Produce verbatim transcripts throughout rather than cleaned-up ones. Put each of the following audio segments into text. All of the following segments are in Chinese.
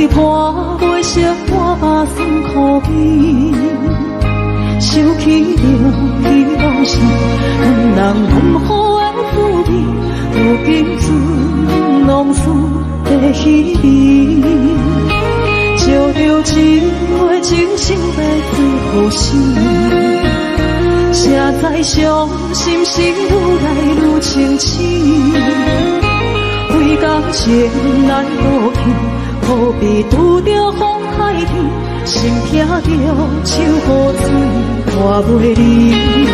陪伴袂成我把酸苦味，想起着彼往事，两人温好的滋味，如今只拢输在稀微。借着一回真心来最好心，谁知伤心是愈来愈清醒。为感情来孤僻，何必拄着风海天？心痛着手雨水拖袂离。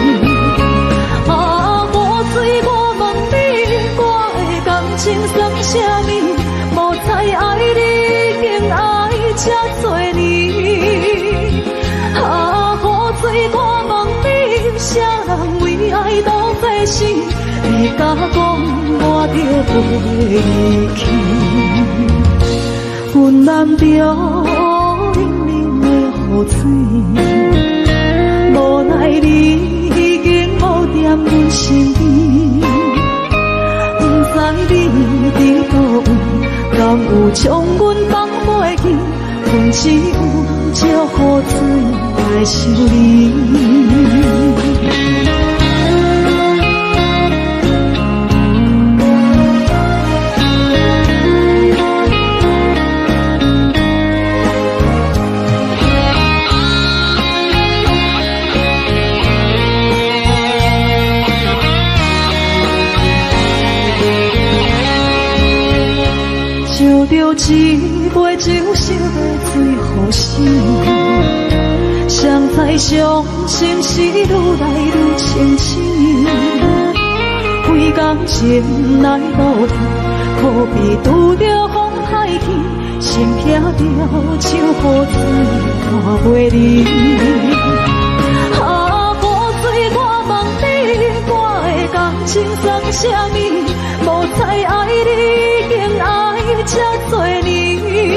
啊，雨水我问你，我的感情算啥物？无猜爱你，竟爱这多年。啊，雨水我问你，啥人为爱都费心？你甲讲我着袂去，阮难着冷冷的雨水，无奈你已经无踮阮身边，不知你伫倒位，敢有将阮放袂记？阮只有借雨水来想你。着一杯酒烧的最好心，谁知伤心是愈来愈清醒。为感情来路途，何必拄着风海天？心痛着手雨水拖袂离。啊，雨水我问你，我的感情算啥物？无猜爱你，竟爱这多年。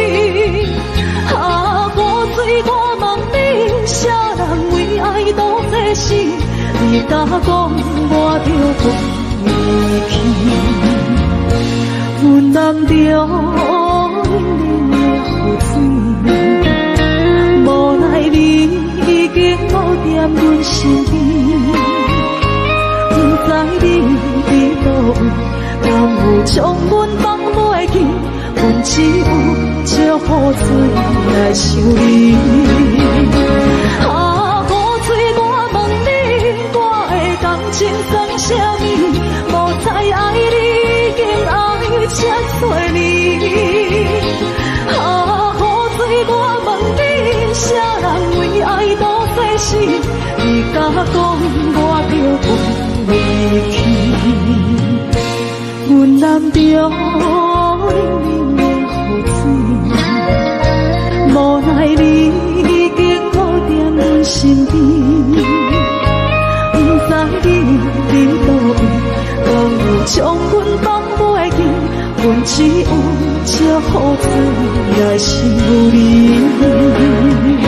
啊，雨水我问你，啥人为爱都费心？你甲讲我着袂去，阮难着冷冷的雨水，无奈你已经无踮阮身边，不知你伫倒位，敢有将阮放袂记？阮只有借雨水来想你。啊，雨水我问你，我的感情算啥物？无猜爱你，竟爱这多年。啊，雨水我问你，啥人为爱都费心？你甲讲我着袂去，阮难着冷冷无奈你已经无踮阮身边，不知你伫倒位，敢有将阮放袂记？阮只有借雨水来想你。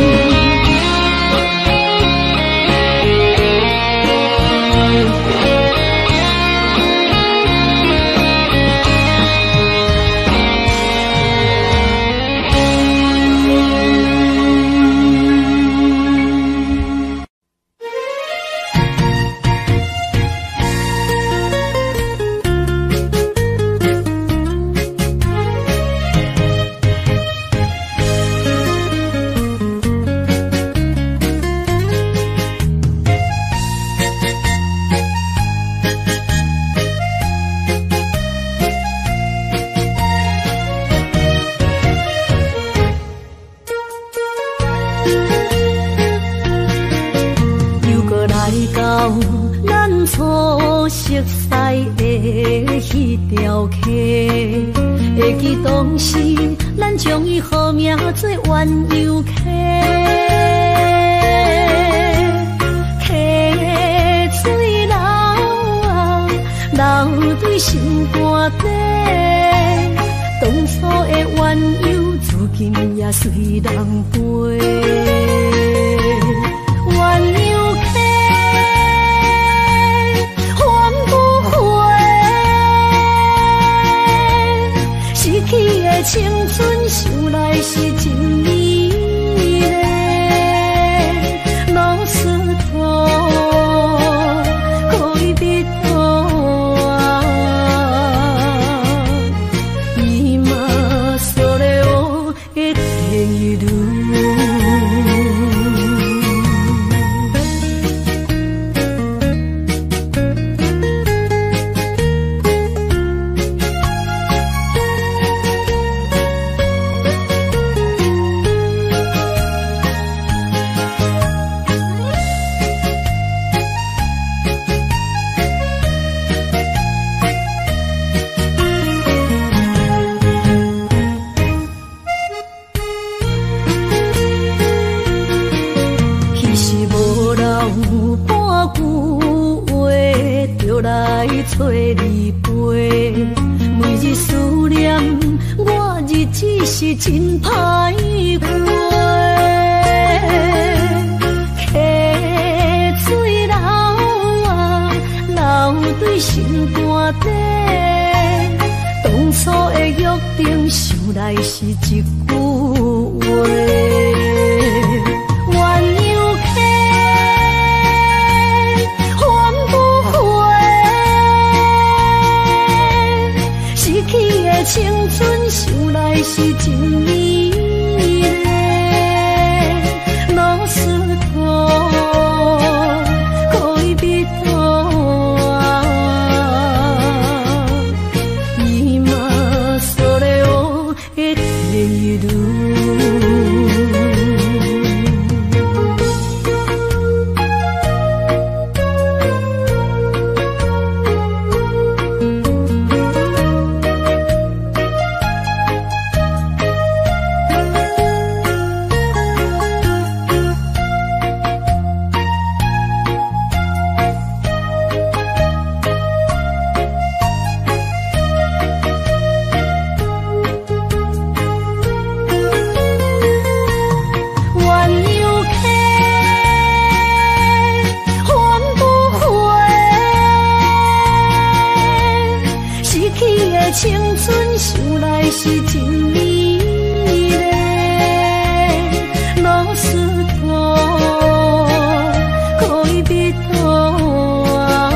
是真美丽，老师徒可以比图啊，伊嘛说了我的天路。来找你陪，每日思念，我日子是真歹过。溪水流啊，流对心肝底。当初的约定，想来是一句话。青春想来是真美丽，老师徒可以比图啊，伊嘛说了我的天路。青春想来是真美丽，老师徒可以比图啊，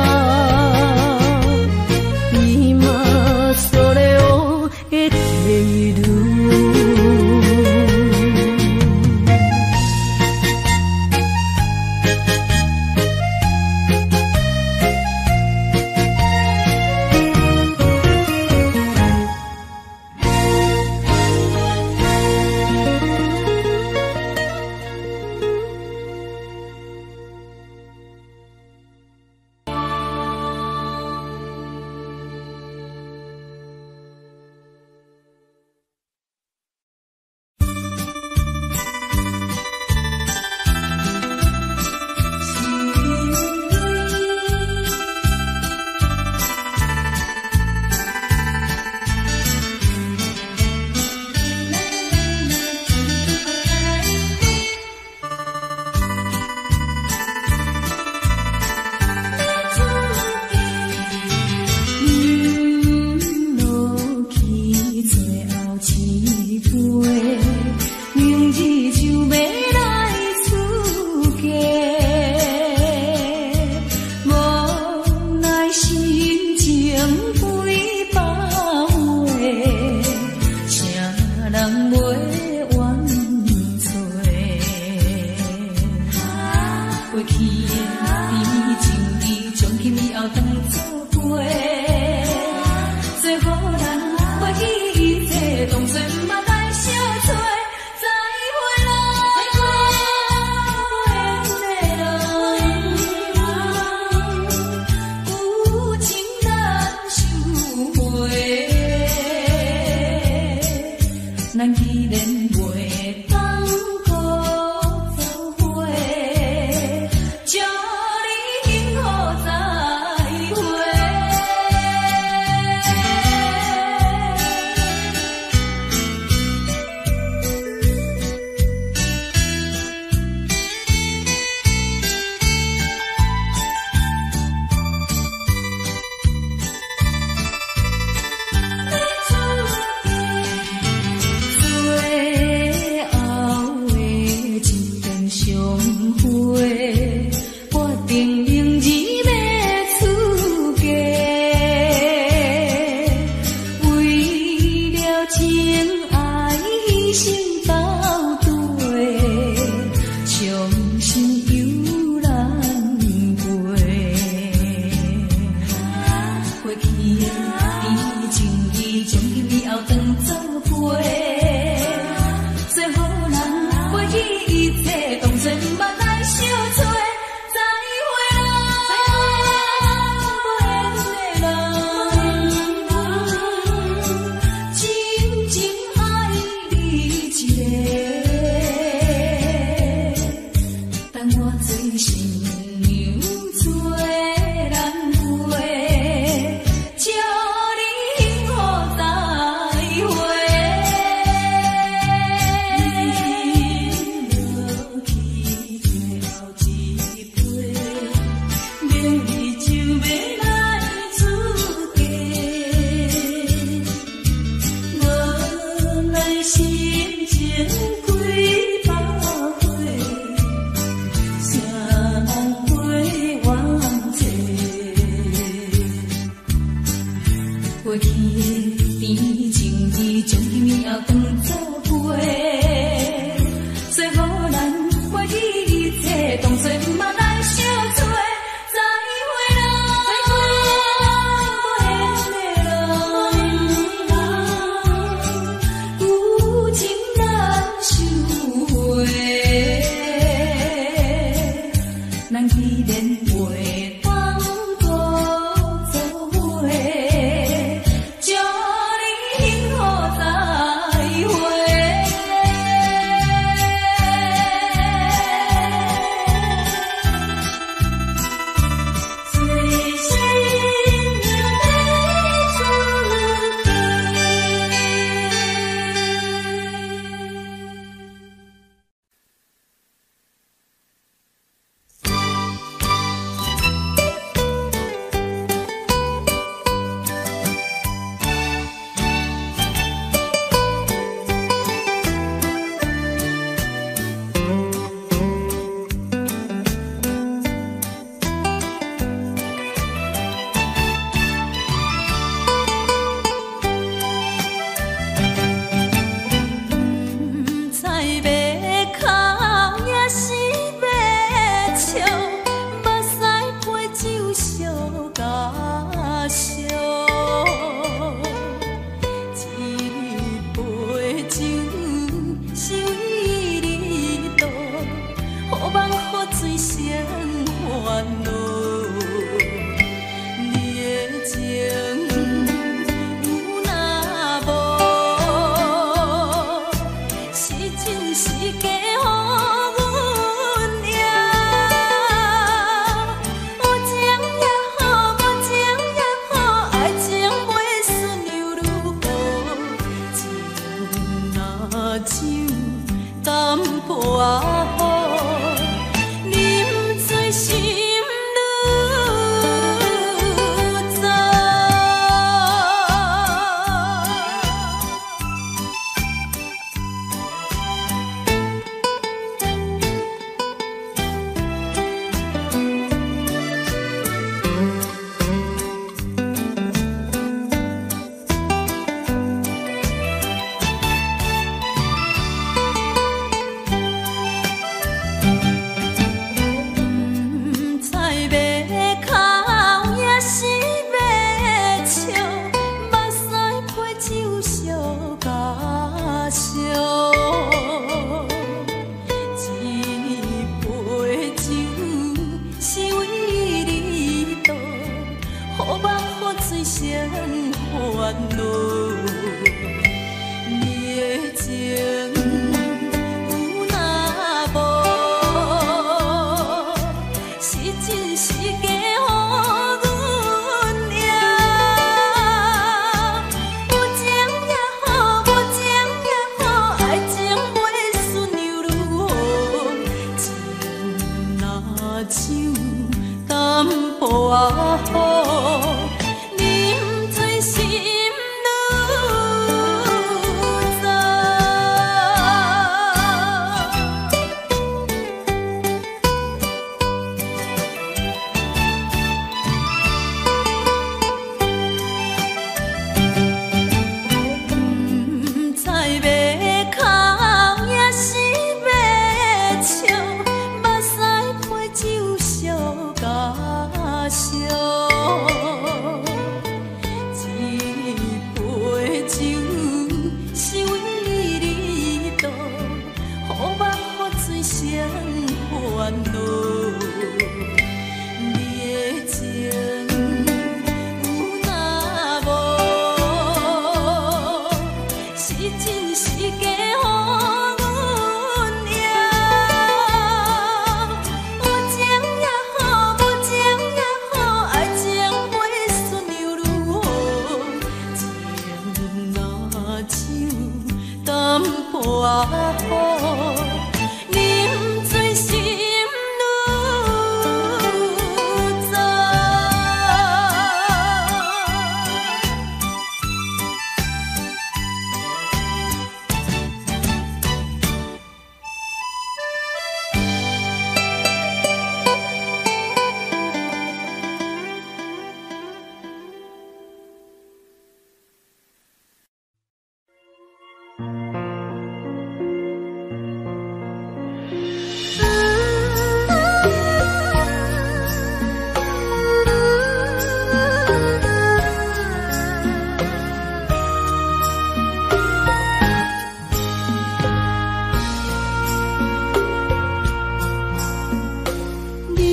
伊嘛说了我的天路。 心情几百回，谁人陪我坐？过去甜情意，将伊命当作陪，最好咱过去一切当作毋捌来相做。再会啦，有情难收回，咱既然袂当搁做伙，祝你幸福再会。最心念的出家。菜要哭也是要笑，目屎配酒烧甲烧，一杯酒是为你倒，好梦好醉生烦恼。你的情有若无？是真是假，予阮赢。有情也好，无情也好，爱情袂顺又如何？情若酒淡薄仔好，啉醉心愈糟。菜要哭也是要笑，目屎配酒烧甲烧，一杯酒是为你倒，好梦好醉生烦恼。你的情有若无？是真是假，予阮赢。有情也好，无情也好，爱情袂顺又如何？情若酒淡薄仔好，啉醉心愈糟。菜要哭也是要笑，目屎配酒烧甲烧，一杯酒是为你倒，好梦好醉生烦恼。你的情有若无？是真是假，予阮赢。有情也好，无情也好，爱情袂顺又如何？情若酒淡薄仔好，啉醉心愈糟。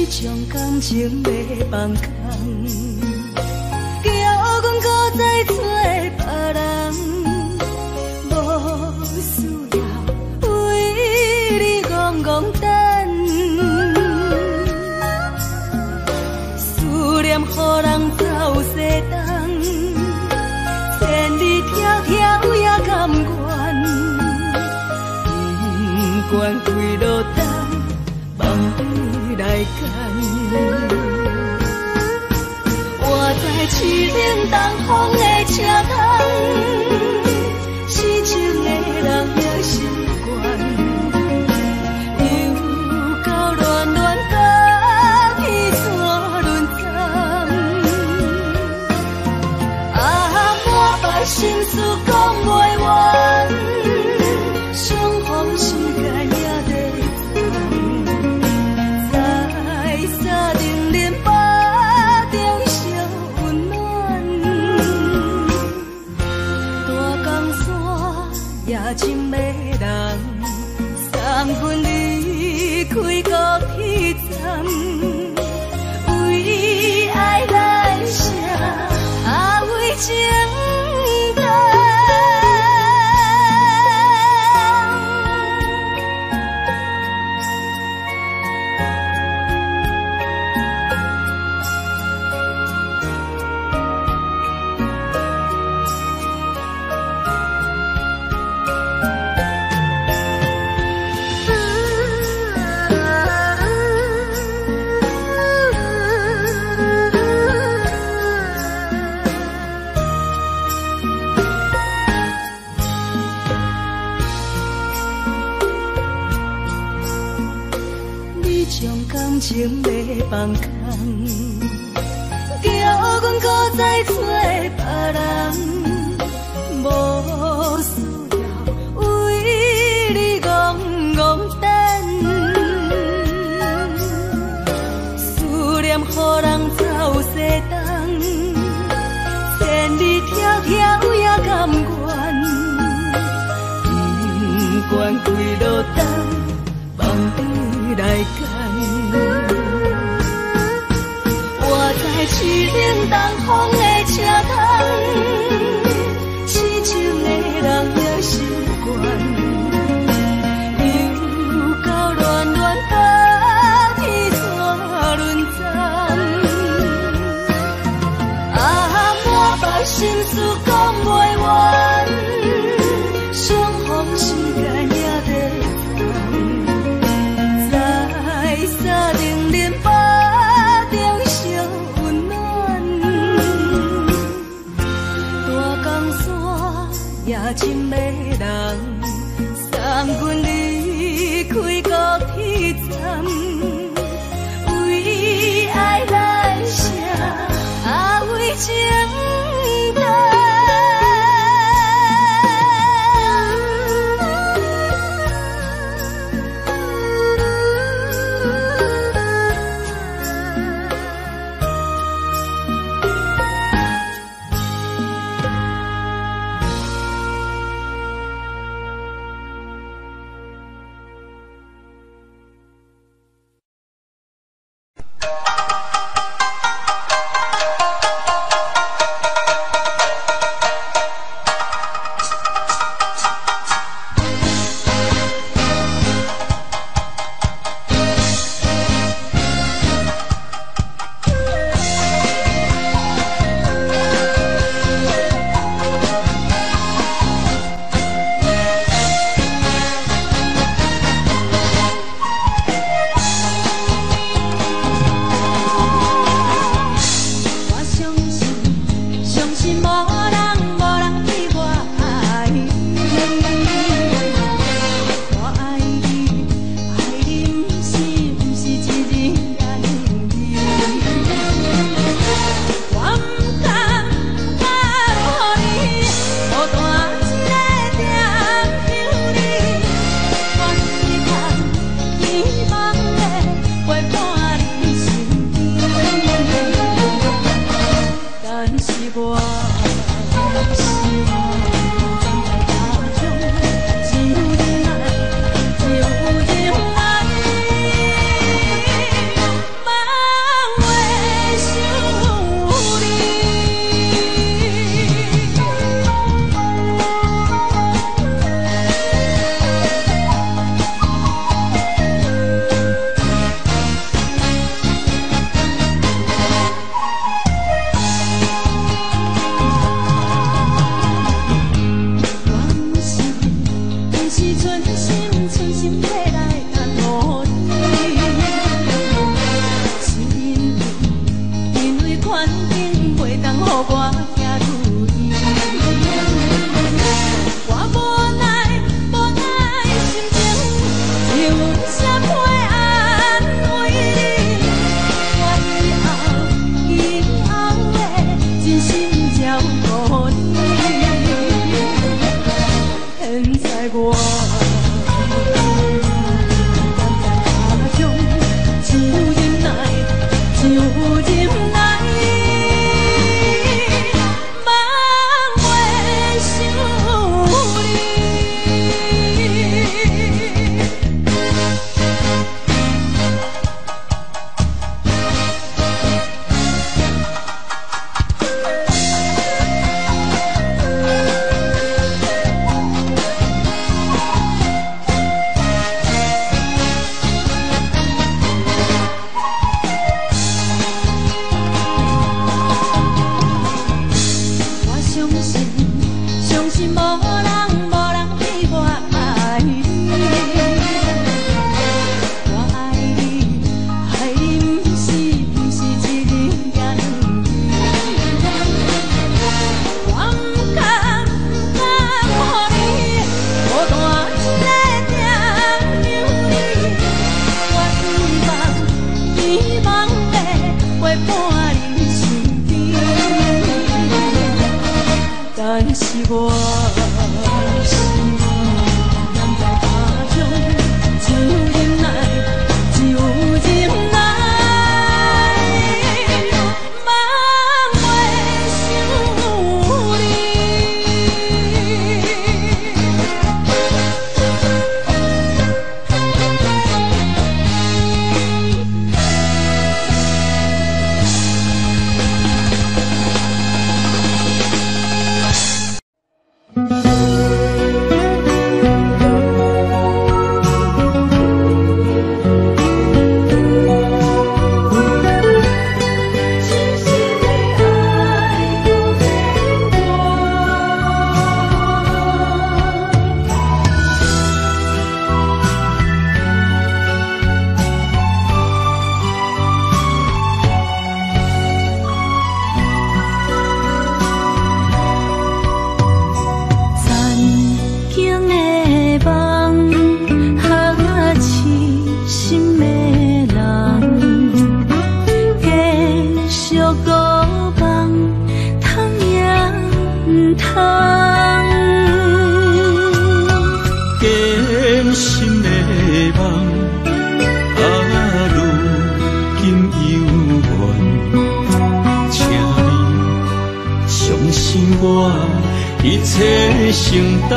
将感情要放空，叫阮搁再找别人，无需要为你戆戆等，思念予人走西东，千里迢迢也甘愿，不管几路灯，梦里来干。我在市顶东风的车窗，痴情的人也习惯，又到乱乱甲天山轮藏。啊，满腹心事讲袂完，相逢时间也在长，在沙定连巴中烧温暖，大江山也真迷人，送阮离开高铁站，为爱来写啊为情长。将感情要放空，叫阮搁再找别人，无需要为你戆戆等，思念予人走西东，千里迢迢也甘愿，不管几路灯，梦里来干。我在市顶东风的车窗，痴情的人也习惯，又到乱乱甲天山轮藏。啊，满腹心事讲袂完，相逢时间也在长，在沙定连巴中烧温暖，大江山也真迷人，送阮离开高铁站，为爱来写啊为情长。 时存心，存心要来等候你。是因为因为环境袂当予我行如意，我无奈无奈心情，只有写批安慰你。我以后以后会真心照顾你。现在我就忍耐，就忍耐，望袂想你。但是我心难在他中，只有忍耐，只有忍耐，望袂想你。 一切承担，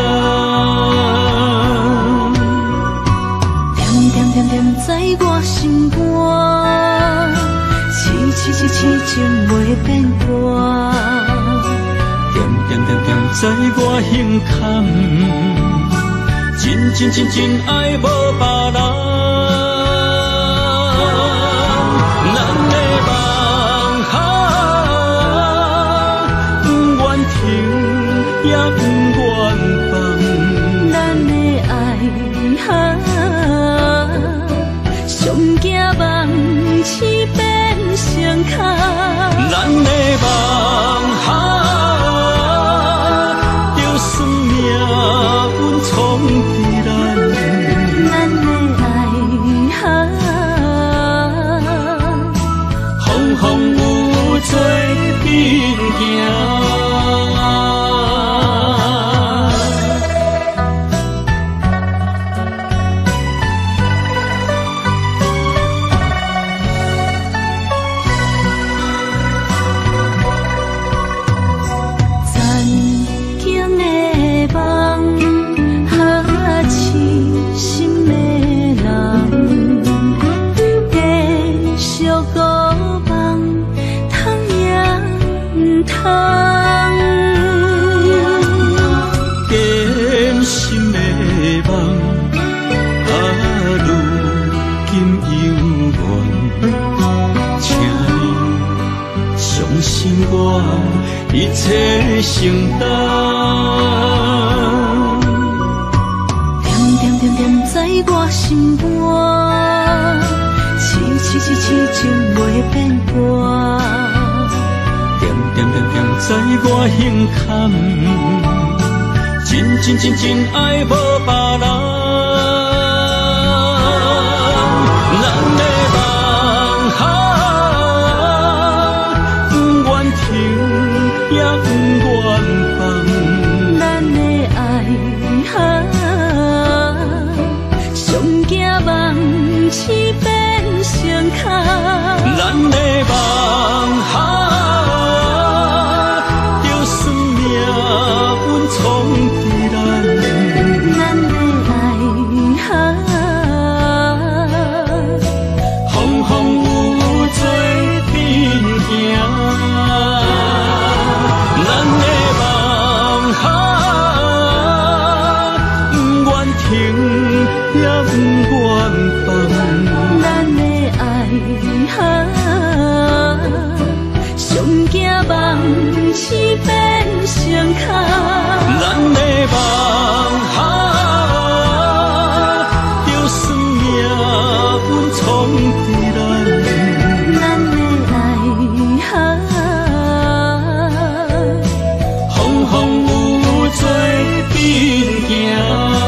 点点点点在我心肝，痴痴痴痴情袂变卦， 点点点点在我胸坎，真真真真爱无别人。咱的梦想不愿停，也不愿放。 咱的爱上惊梦痴变成空。 咱的梦想就算命运冲敌咱。 咱的爱风风雨做并行。一切承担， 点我心肝，痴痴痴痴情袂变卦， 点点点点在我胸坎，真真真真爱无别人。咱的梦哈，不愿停也不愿放， 咱的爱哈。梦痴变成空， 咱的梦哈，就算命运闯伫咱， 咱的爱哈， 风风雨雨做阵行，咱的梦哈，不愿停也不愿放， 咱的爱哈，上惊梦痴变成空， 咱的梦哈，就算命运闯伫咱， 咱的爱哈， 风风雨雨做阵行。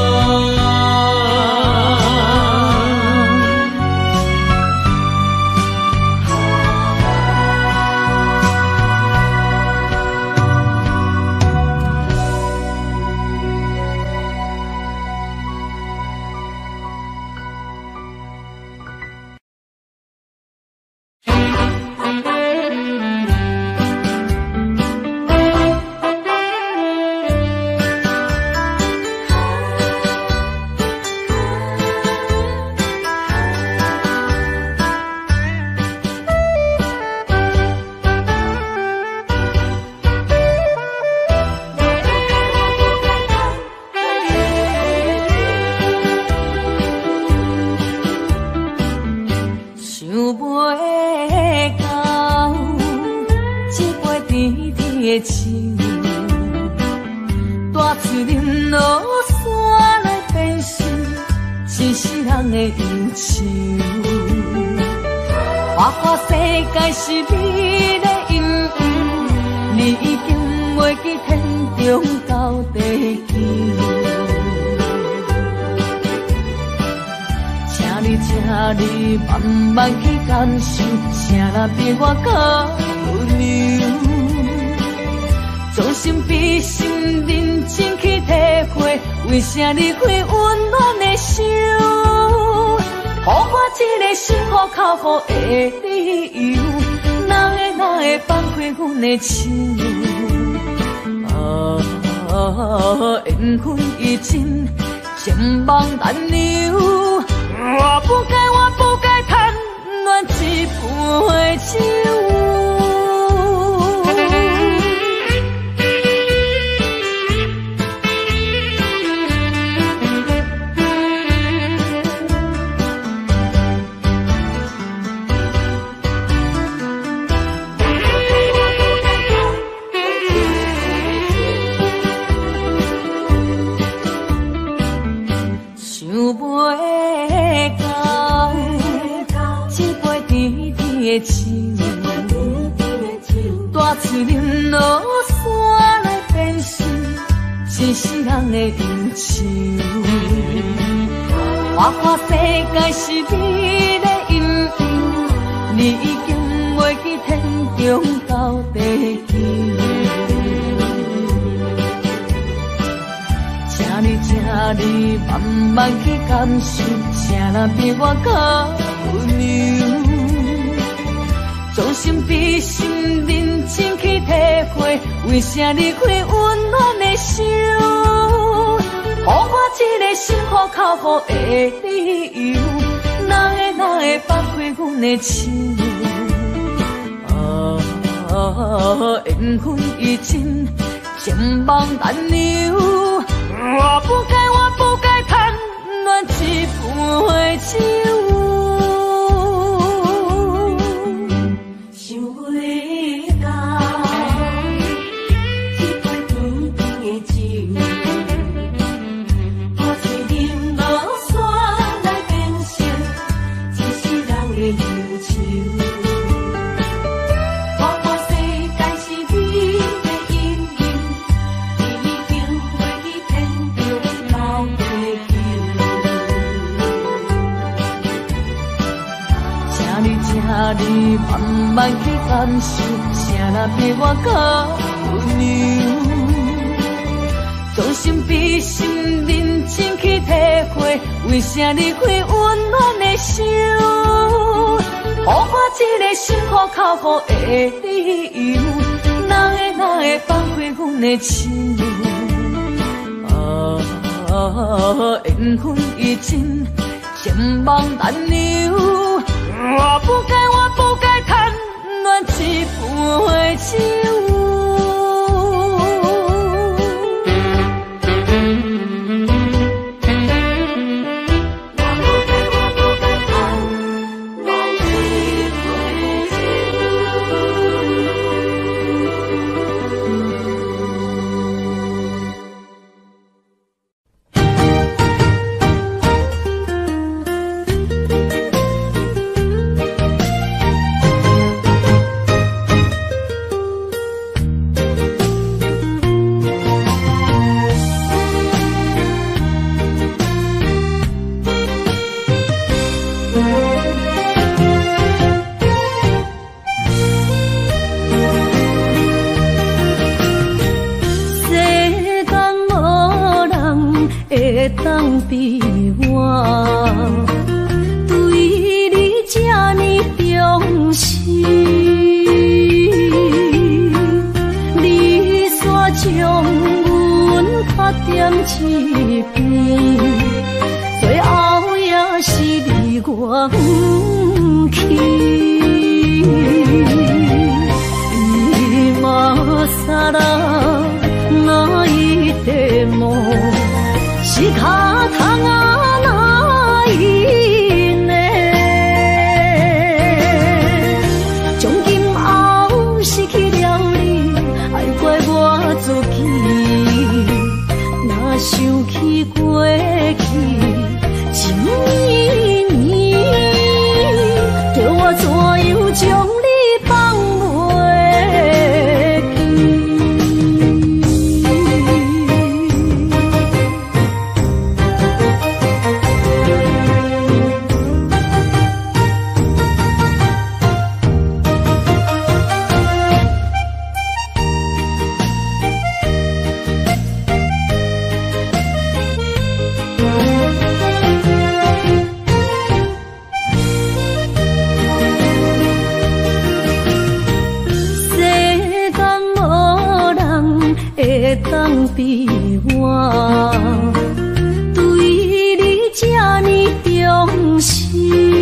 我交流，将心比心，认真去体会，为啥离开温暖的手？给我一个心苦口苦的理由，哪会哪会放开阮的手？啊，缘分已尽，情梦难留，我不该，我不该贪恋一杯酒。大嘴饮落山来变成一世人的忧愁。花花世界是你的阴影，你已经袂记天中到地球。请你，请你慢慢去感受，谁人比我较温柔？将心比心，认真去体会，为啥离开温暖的手？给我一个心苦口苦的理由，哪会哪会放开阮的手？啊，缘分已尽，情梦难留，我不该，我不该贪恋一杯酒。山你慢慢去感受，谁人比我较温柔？将心比心，认真去体会，为啥离开温暖的手？给我一个心苦口苦的理由，哪会哪会放开阮的心？啊，缘分已尽，千万难留。我不该，我不该贪恋一杯酒。当比我对你这呢重视，你煞将阮较点一边，最后也是离我不去。今さら泣いても仕方がないね，从今后失去了你，爱怪我自己。若想起过去情意绵，叫我怎样将你放袂记？当比我对你这呢重视，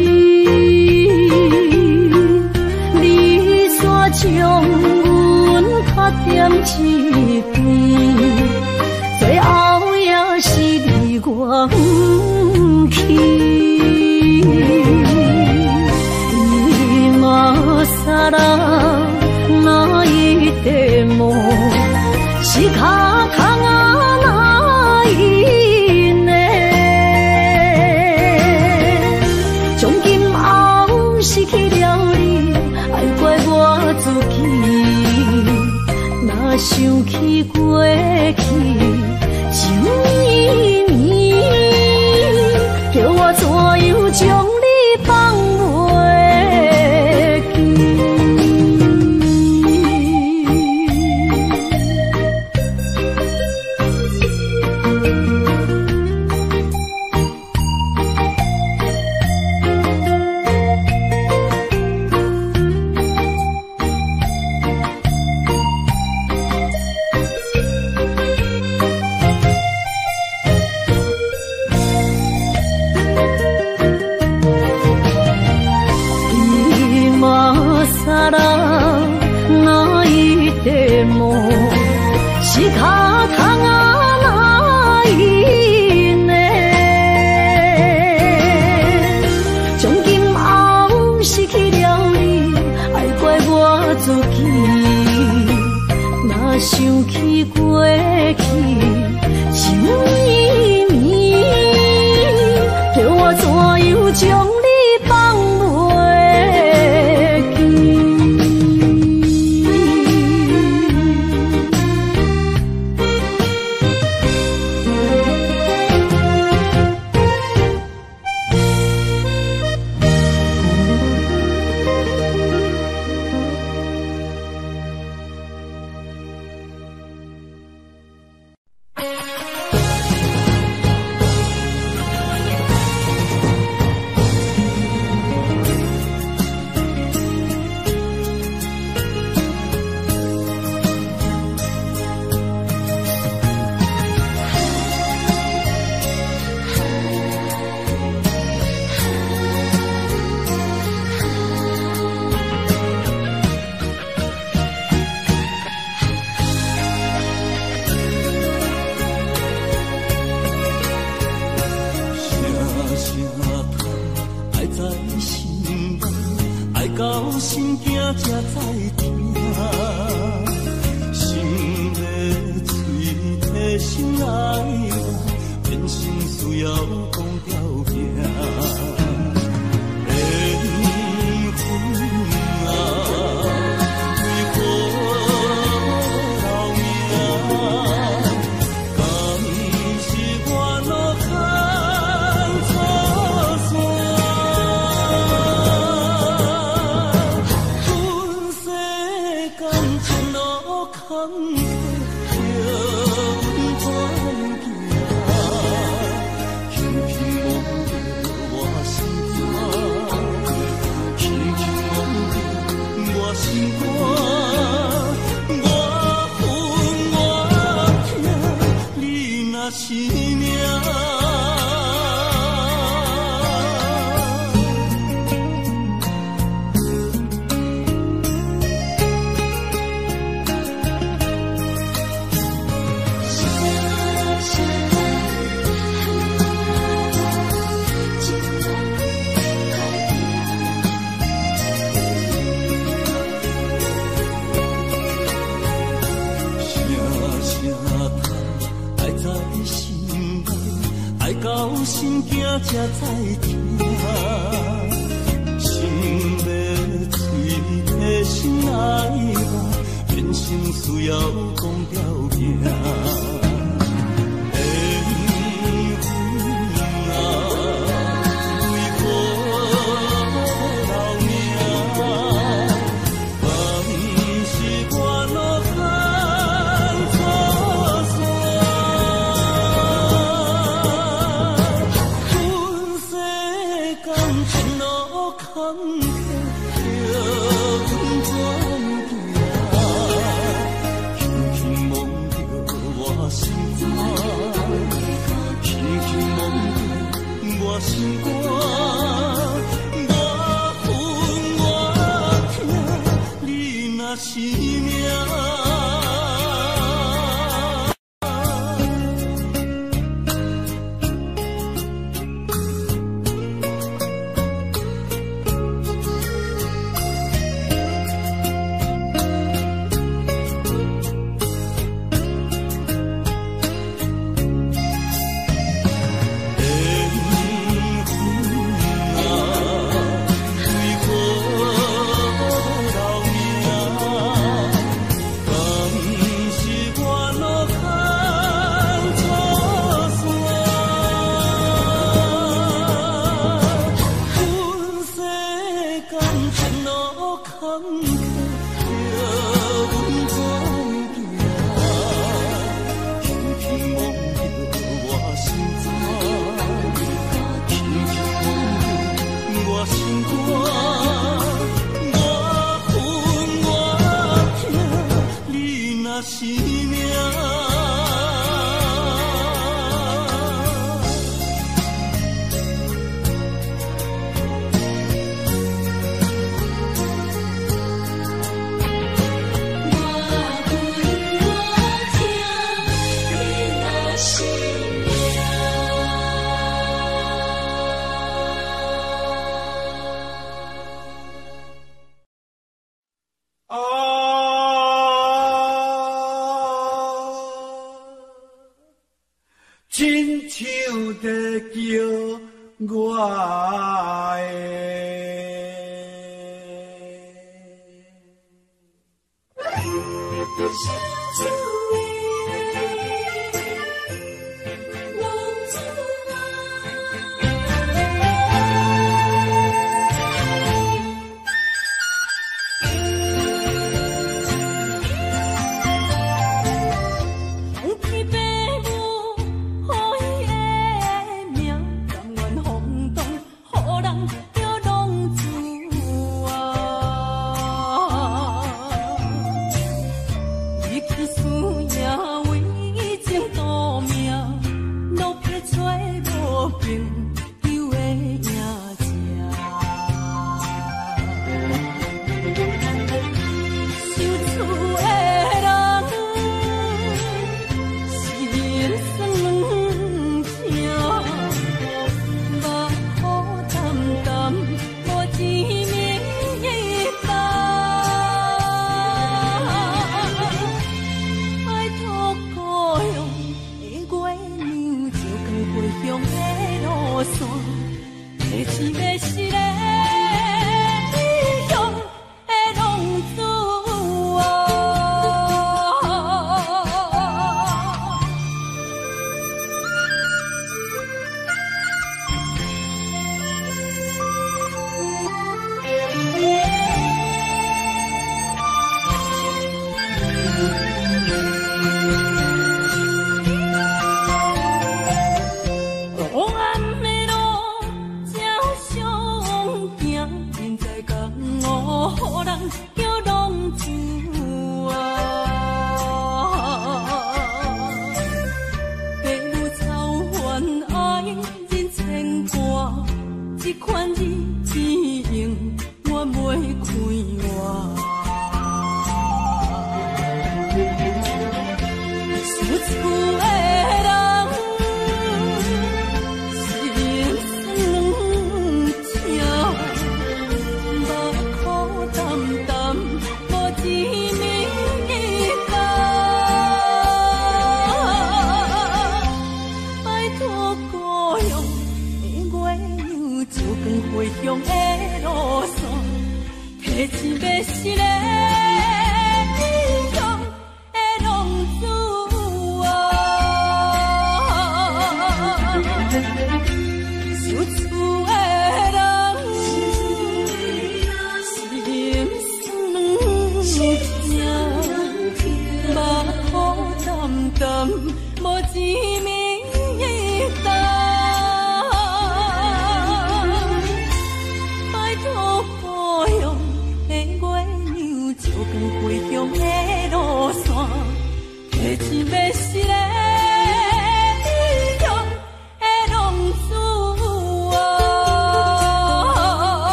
你煞将阮较点一边，最后也是离我不去。今さら泣いても仕方がないね，从今后失去了你，爱怪我自己。若想起过去情意绵，叫我怎样将你放袂记？さら泣いても仕方がないね，从今后失去了你，爱怪我自己。若想起过去情意绵，叫我怎样将你放袂记？ 心内，爱到心惊才知听，心要嘴提心爱我，变心需要讲条件。心惊才知听，心要嘴提心爱我，变心需要讲条件。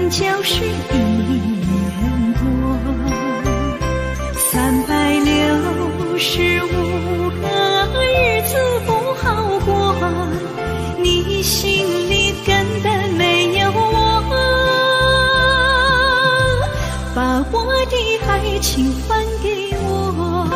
就是一年多，三百六十五个日子不好过，你心里根本没有我，把我的爱情还给我。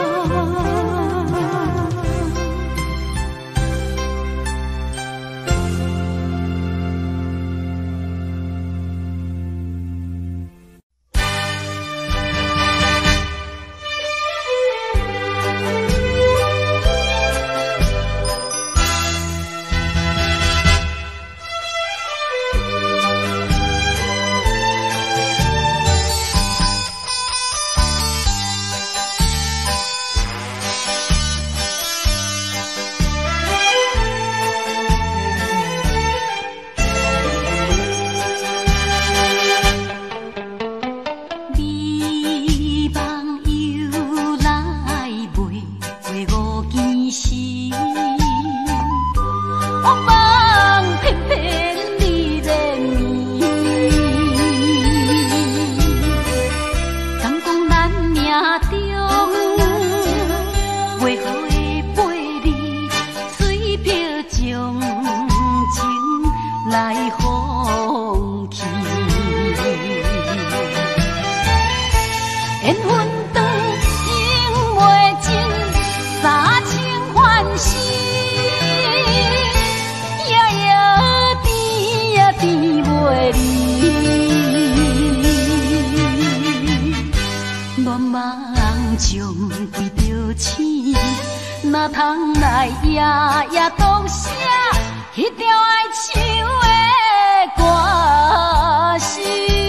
哪通来夜夜当写迄条爱唱的歌词？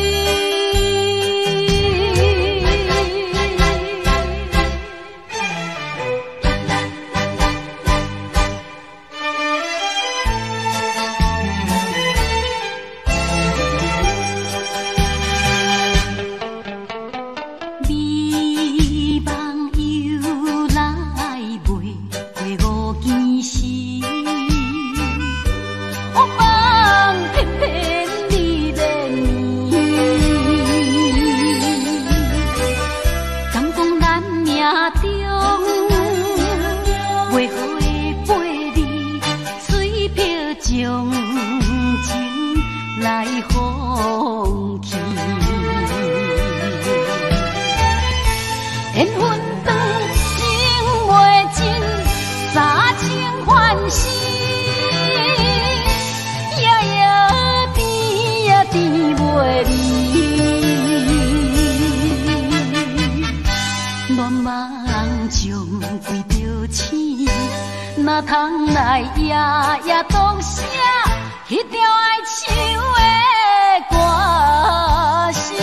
哪通来夜夜当写迄条爱唱的歌词？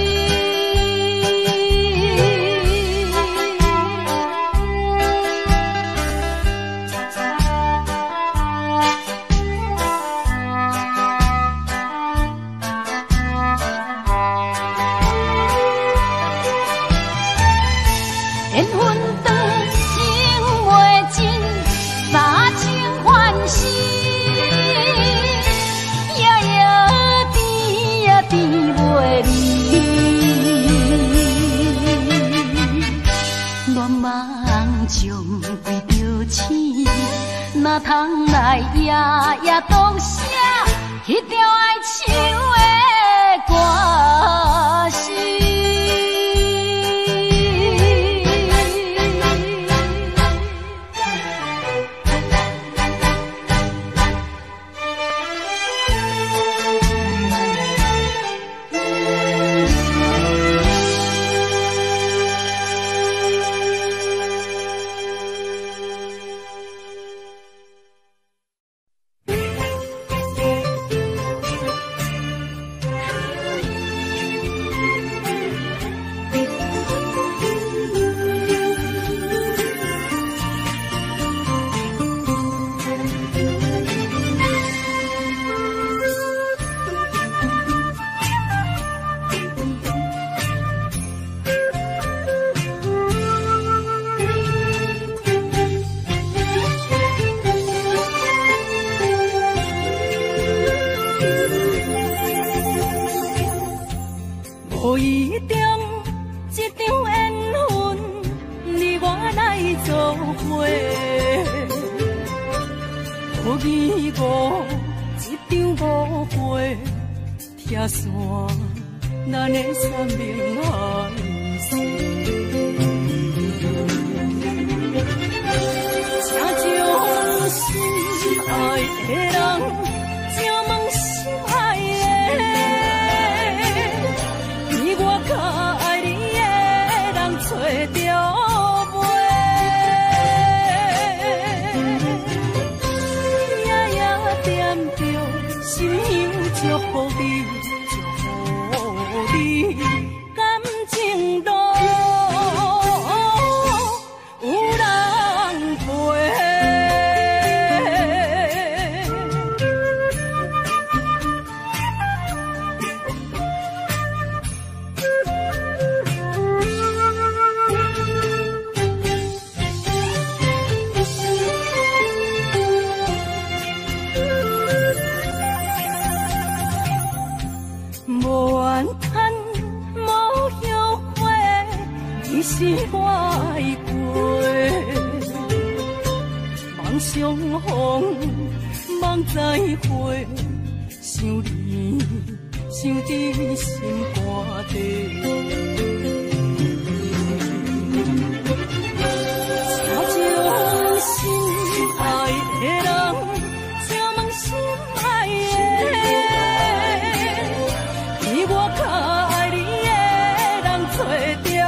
缘分长，情袂尽。三情欢喜，夜夜甜呀甜袂离。恋梦将归着醒，哪通来夜夜当写迄条爱唱的歌词？ 予伊中一场缘分，你我来做伙。予伊五一场误会，拆散咱的三明海誓。请将心爱的人，请问心爱的，你我较爱你的人找着袂？夜夜惦着心香祝福你，祝福你感情路。是我的过，梦相逢，梦再会，想你，想伫心肝底。请将心爱的人，请问心爱的，你我较爱你的人找着。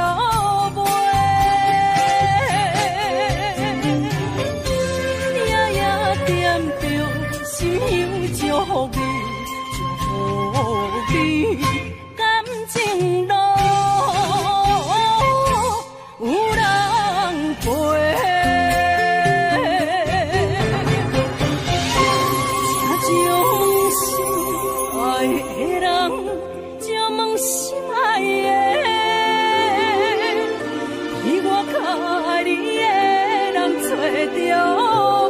祝福你，祝福你，感情路有人陪。请将心爱的人，请问心爱的，你我较爱你的人找着。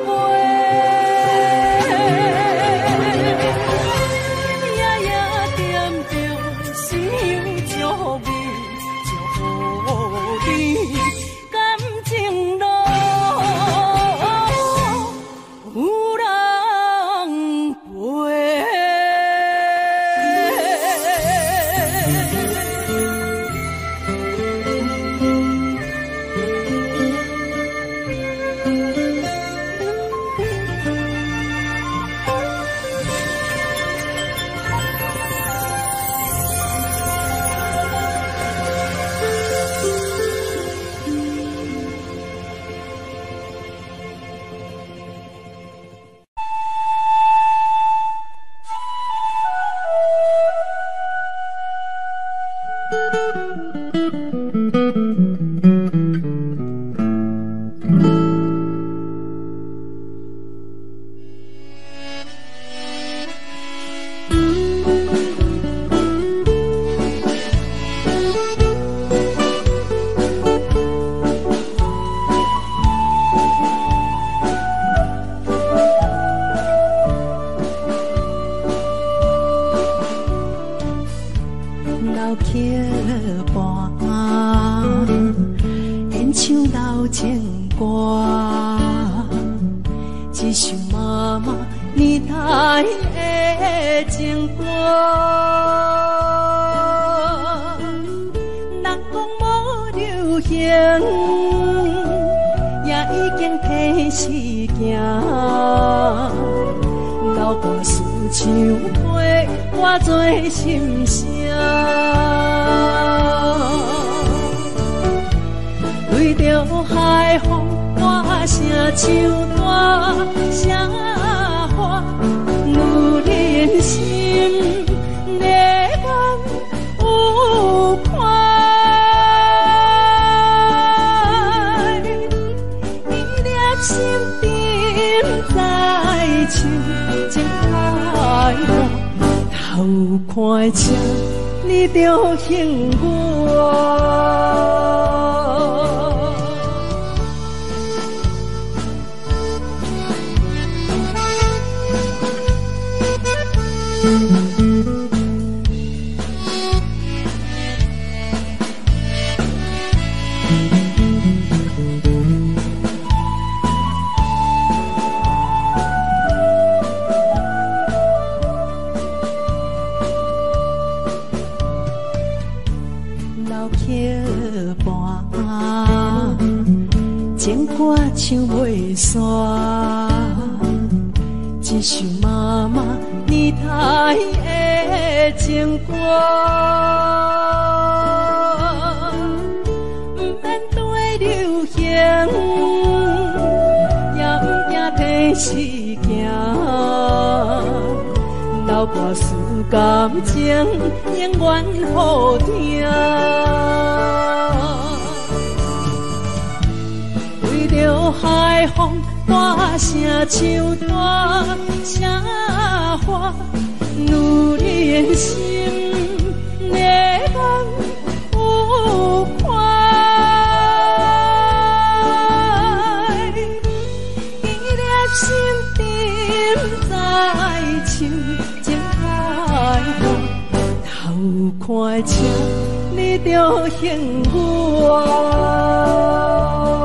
快车，你着幸我。 啊，情歌唱袂煞，一首妈妈年代的情歌。不免对流行，也不惊天时行。流歌词感情永远好听。为着海风大声唱大声花，女人心热望有快。记念心中在唱情爱歌，头看车你就幸我。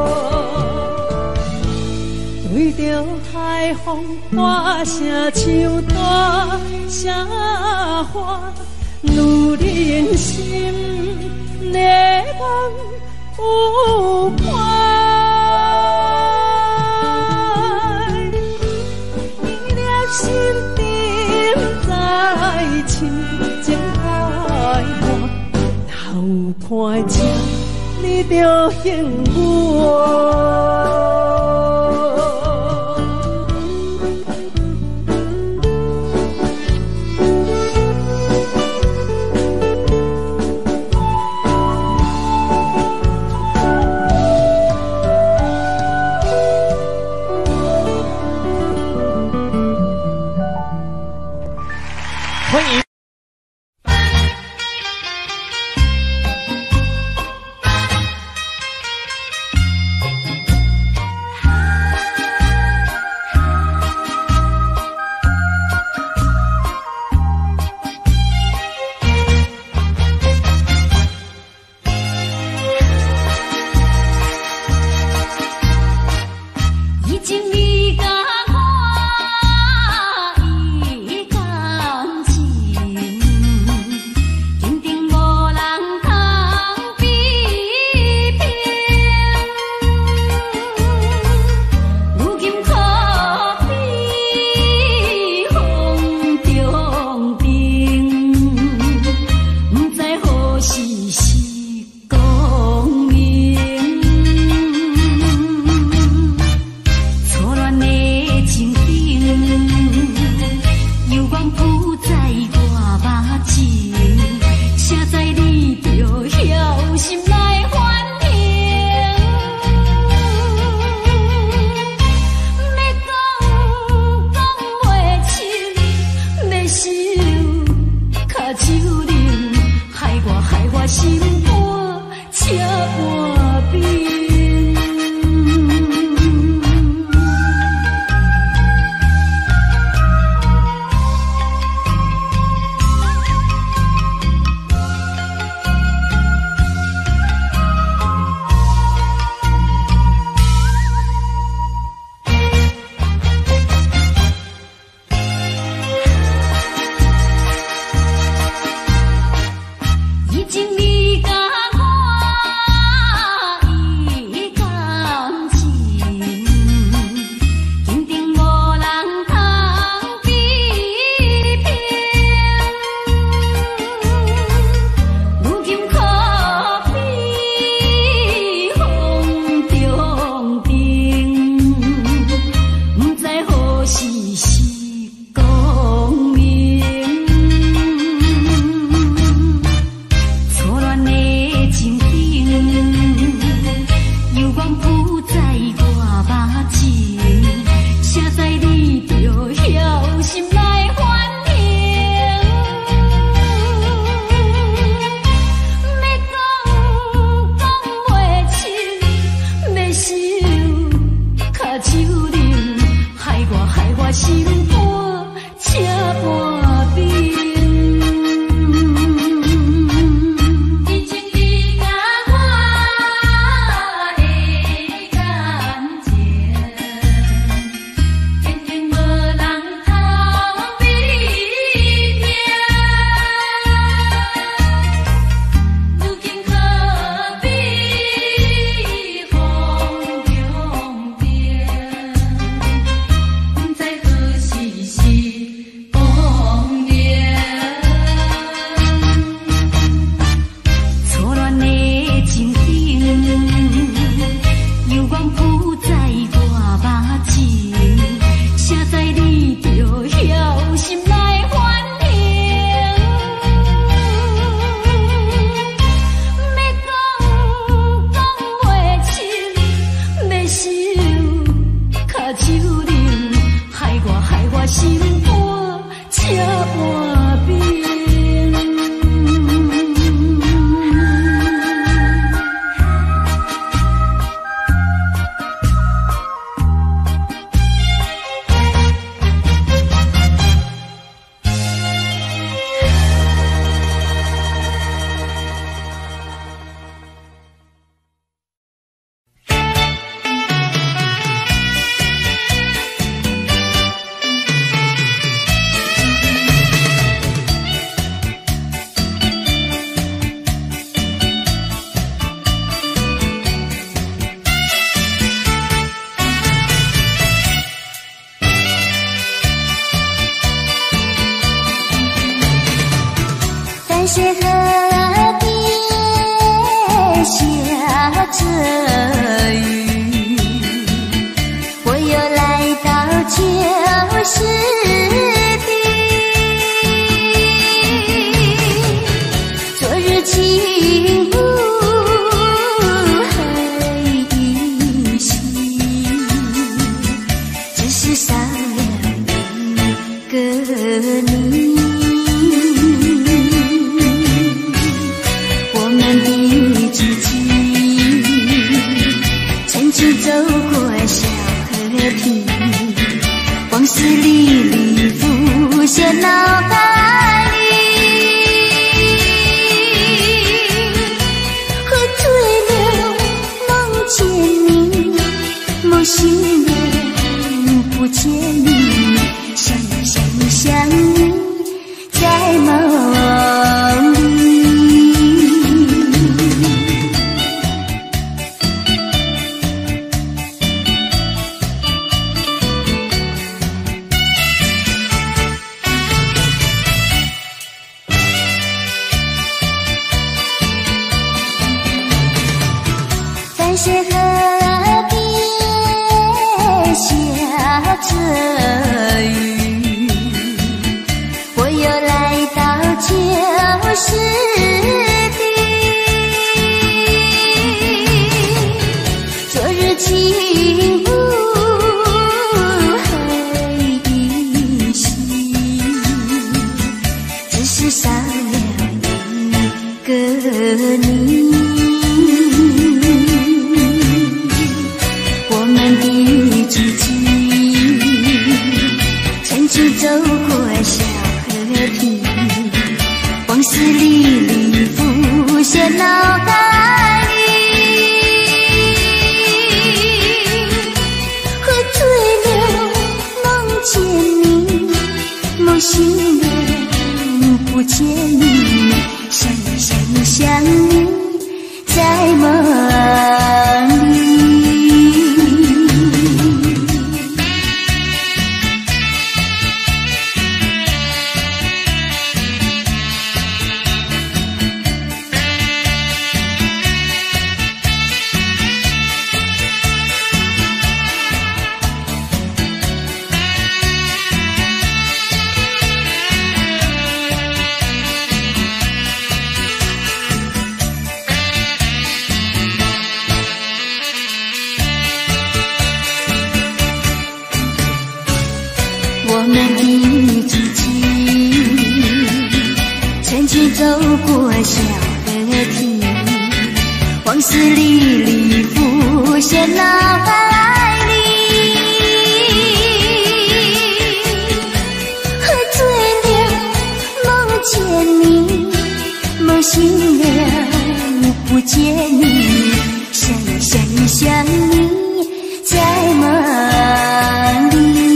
为着海风大声唱大声花，女人心热望有快。记念心中在唱情爱歌，头看车你就幸我。 欢迎。 已经离开。 在谢河边下着雨，我又来到旧时地，昨日情不黑依稀，只是少了一个你。走过小河堤，往事历历浮现脑海里，喝醉了梦见你，梦醒了不见你，想想想你在梦里。在谢河边下着雨，我又来到旧时地，昨日情不黑依稀，只是少了一个你。我们的知己，曾经走过小河堤，往事历历浮现脑海里，喝醉了梦见你，梦醒了不见你，想想想你在梦里。我们的知己，曾经走过小河堤，往事历历浮现脑海里，喝醉了梦见你，梦醒了不见你，想想想你在梦里。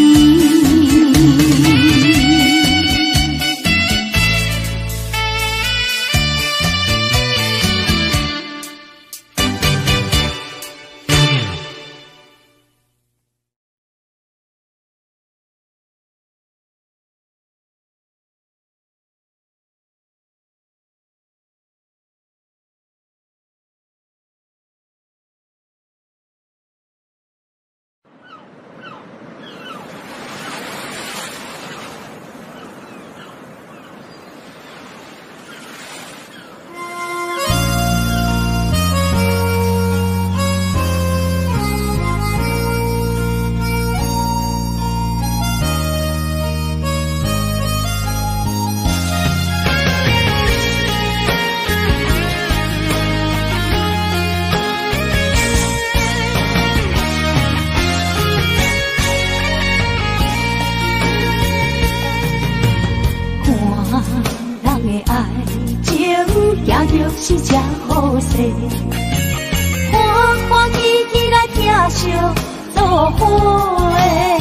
是真好势，欢欢喜喜来听相做伙的，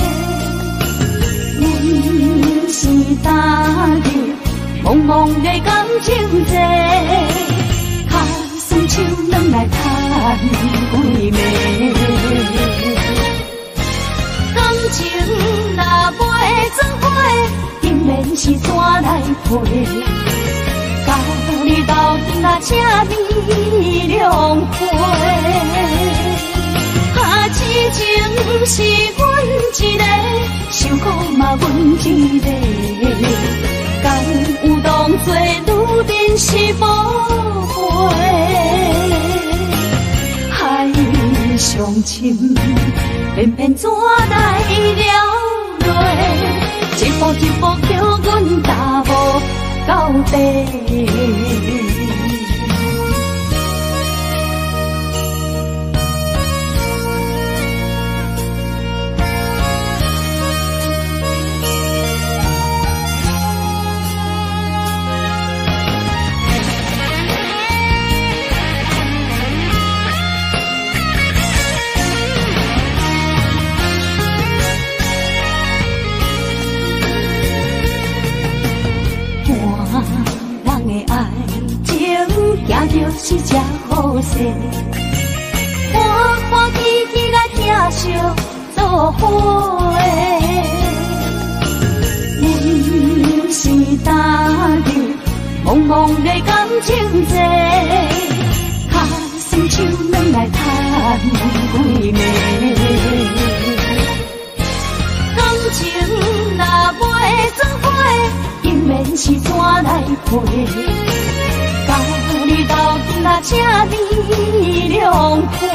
阮是担着茫茫的感情债，卡双手拢来叹几暝，感情若袂转花，定然是山来陪。 那这美良花，啊，痴情是阮一个，想苦嘛阮一个，敢有当作女人是无悔？海上深，偏偏怎来了落？一步一步叫阮踏步到底。就是这好势，看看起起来疼惜做伙，人是打着茫茫的感情债，卡心手软来叹几暝。感情若袂做伙，永远是怎来陪？家己斗阵那这美良花，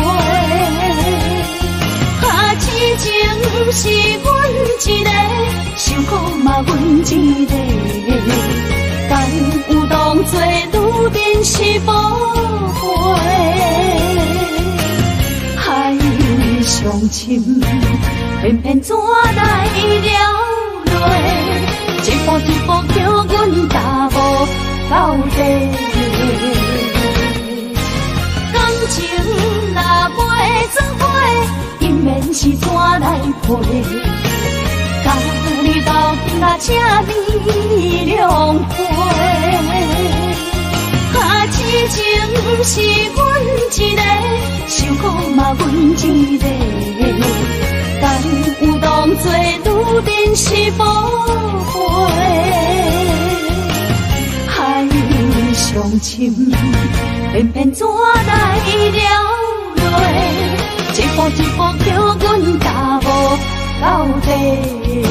啊，痴情是阮一个，想苦嘛阮一个，敢有当作女人是无悔？海上深，偏偏怎来了落？一步一步叫阮踏步到底。感情若袂做伙，永远是怎来陪？家己斗阵那这美良花，啊，痴情是阮一个，想苦嘛阮一个，敢有当作女人是无悔？上深，偏偏怎来了落？一步一步叫阮踏步到底。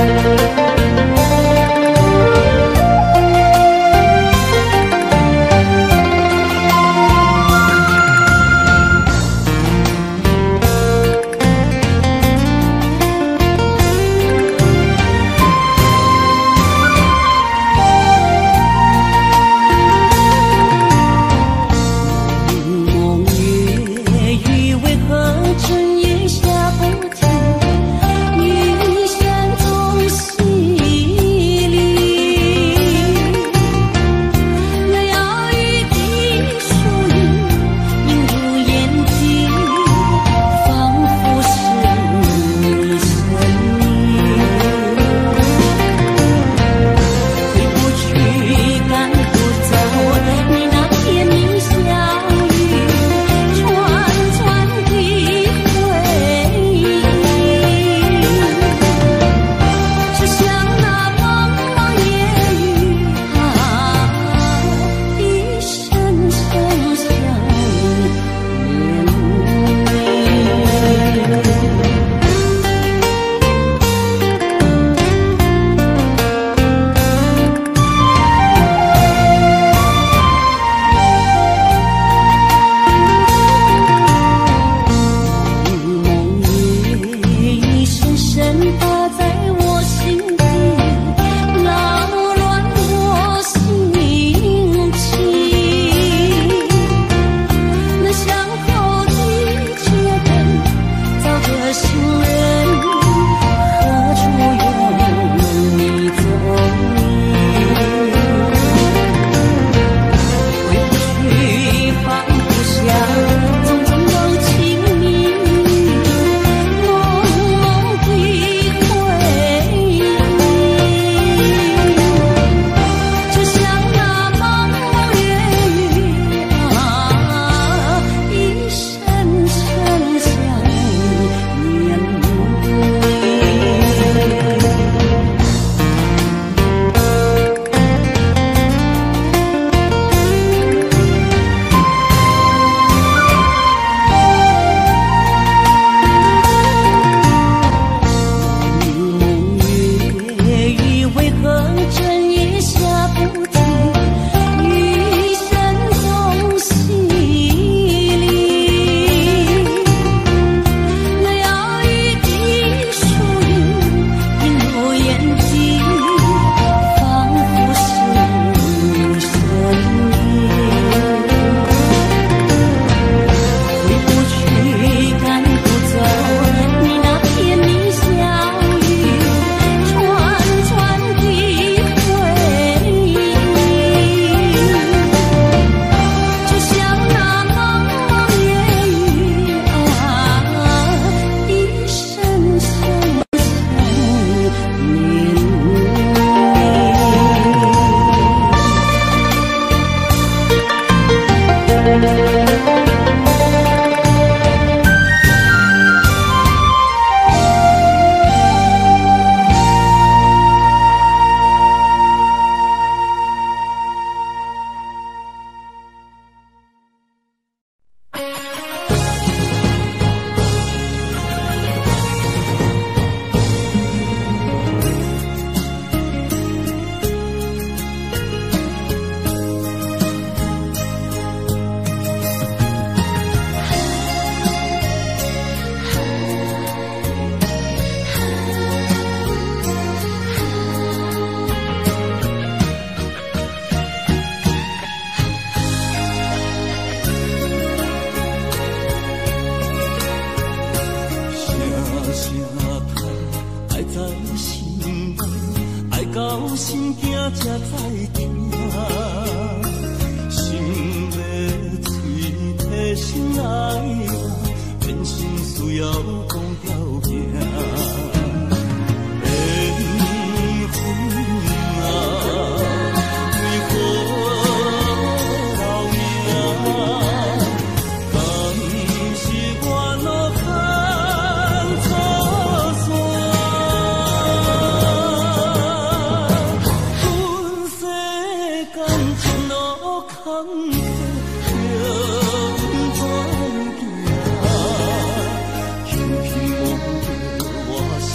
我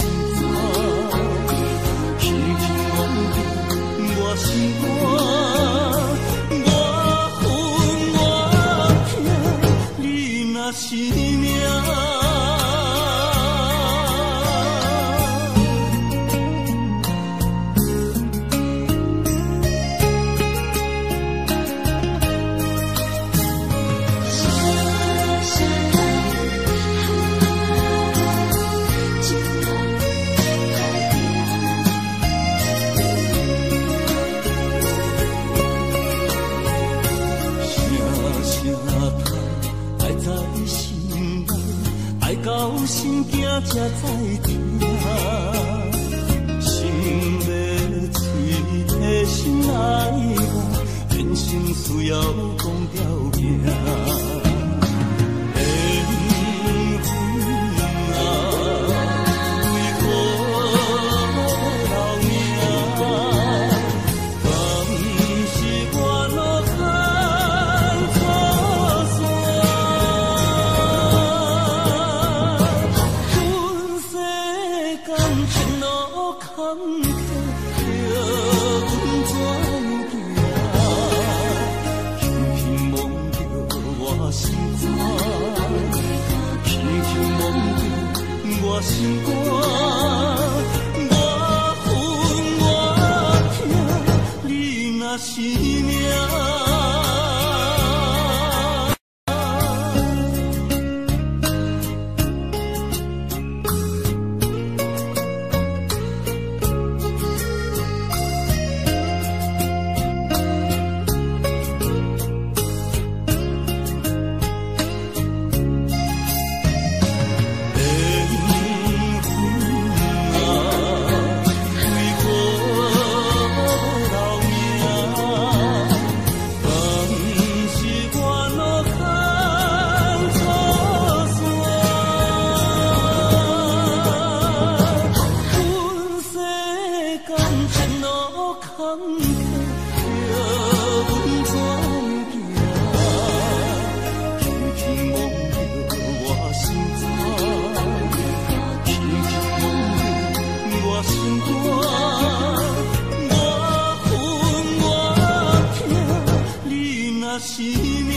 才知听，心要碎，提心爱我，人生需要讲条件。缘分啊，为何留命？敢是我路牵错线？前路坎坷，叫阮怎行？轻轻摸着我心肝，轻轻摸着我心肝，我恨我痛，你若是命。是命。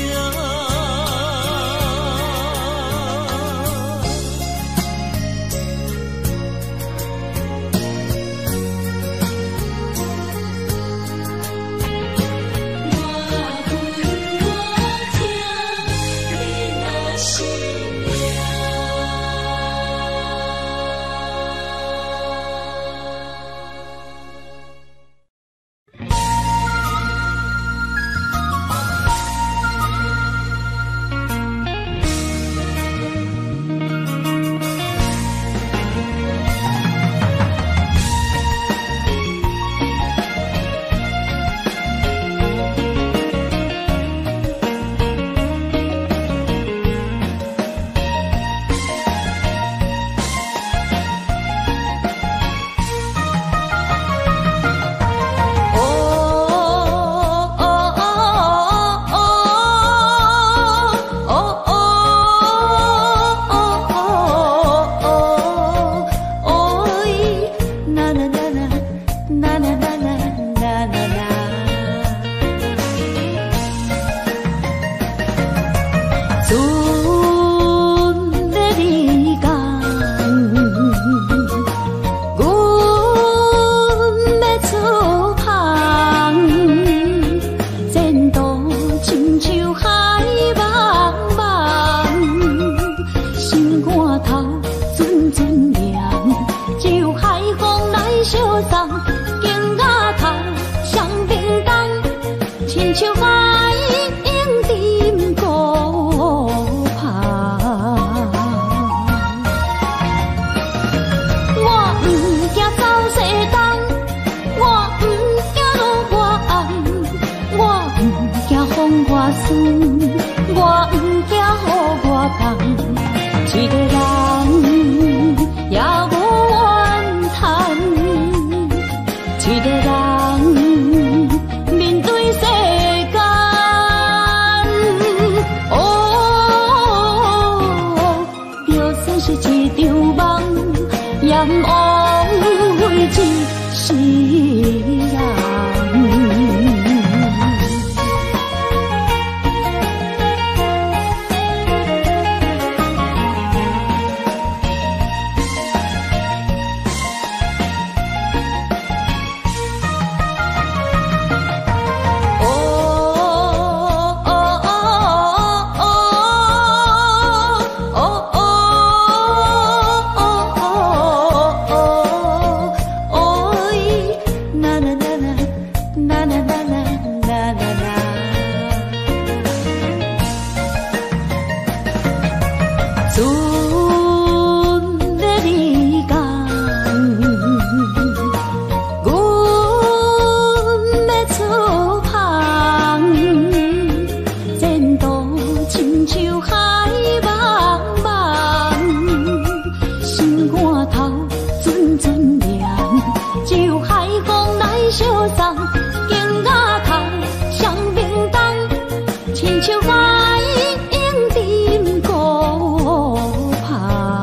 相送，景雅空双明灯，亲像花影沉孤帆。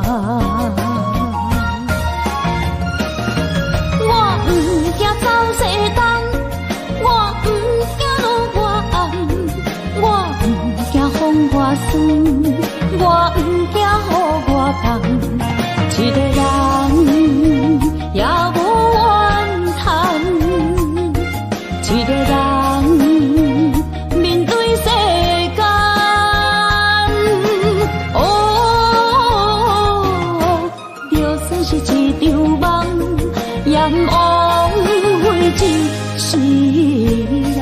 我不惊走西东，我不惊路外暗，我不惊风外酸，我不惊雨外重。一个人也无怨叹，一个人面对世间。哦，就算是一场梦，也毋枉费一世人。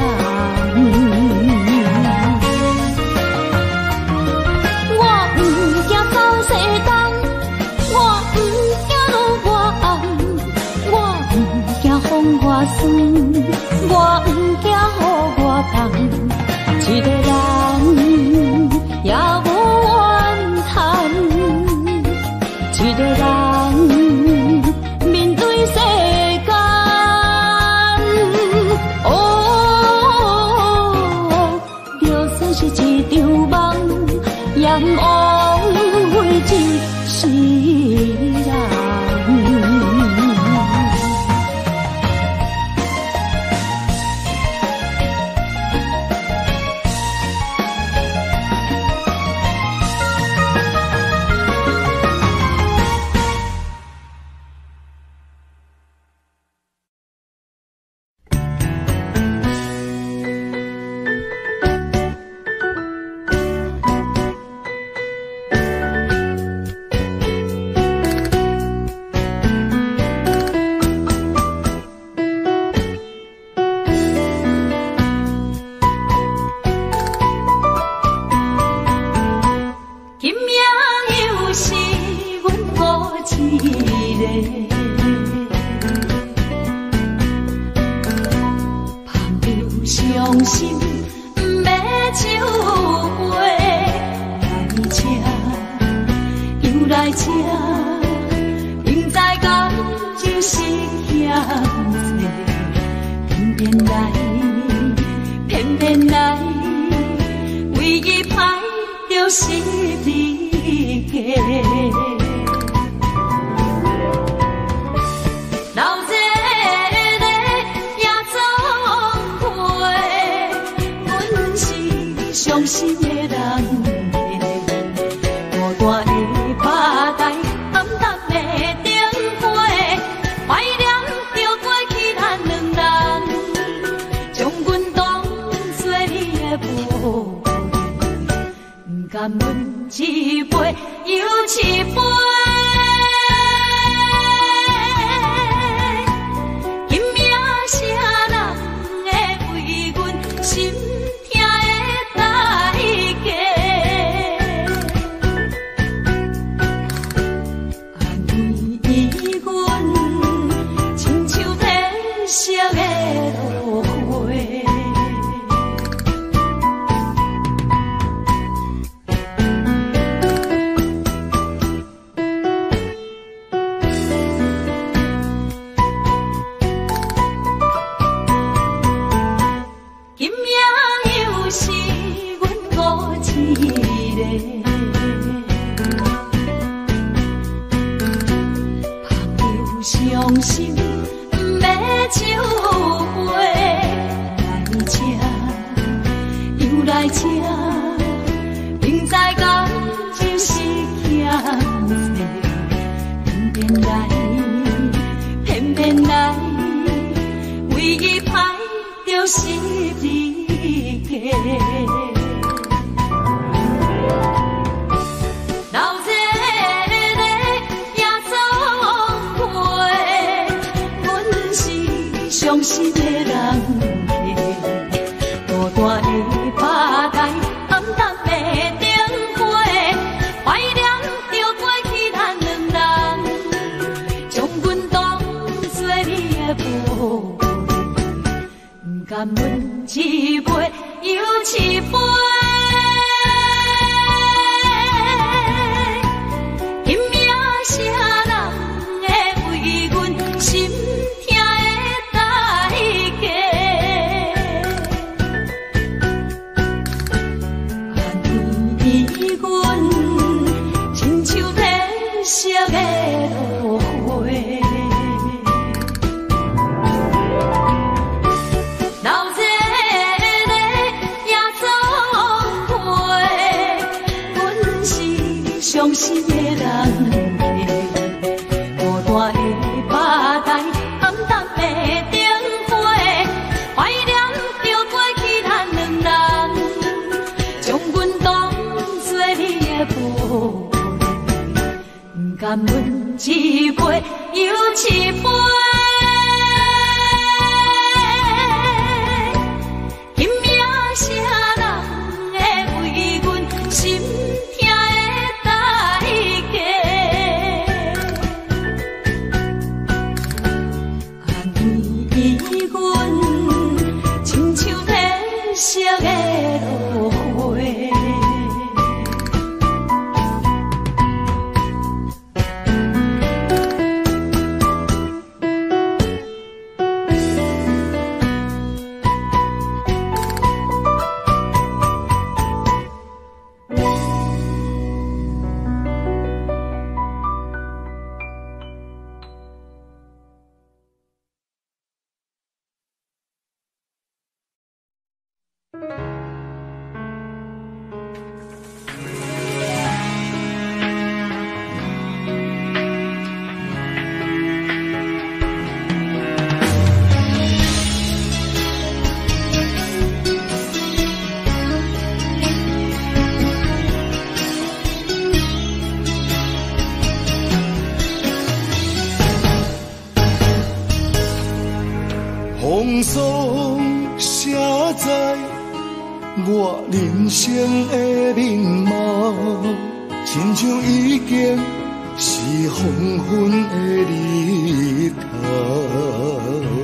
我不惊走西东，我不惊路外暗，我不惊风外酸，我不惊雨外重。一个人也无怨叹，一个人面对世间。哦，就算是一场梦，也毋枉费一世人。 啥人会为阮心痛的代含阮一杯又一杯。今夜啥人会为阮心痛的代价？安慰阮，亲像天色的落花。 风霜写在我人生的面貌，亲像已经是黄昏的日头。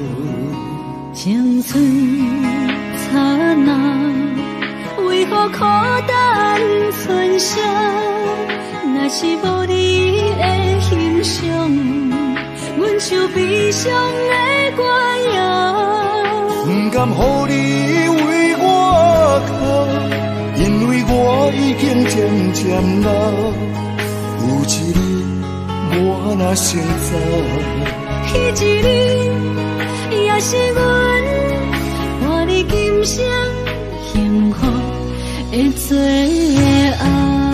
青春刹那，为何孤单存剩？若是无你的欣赏，阮像悲伤的歌谣。 不甘予你为我哭，因为我已经渐渐老。有一日我若先走， 彼一日也是阮伴你今生幸福的最后。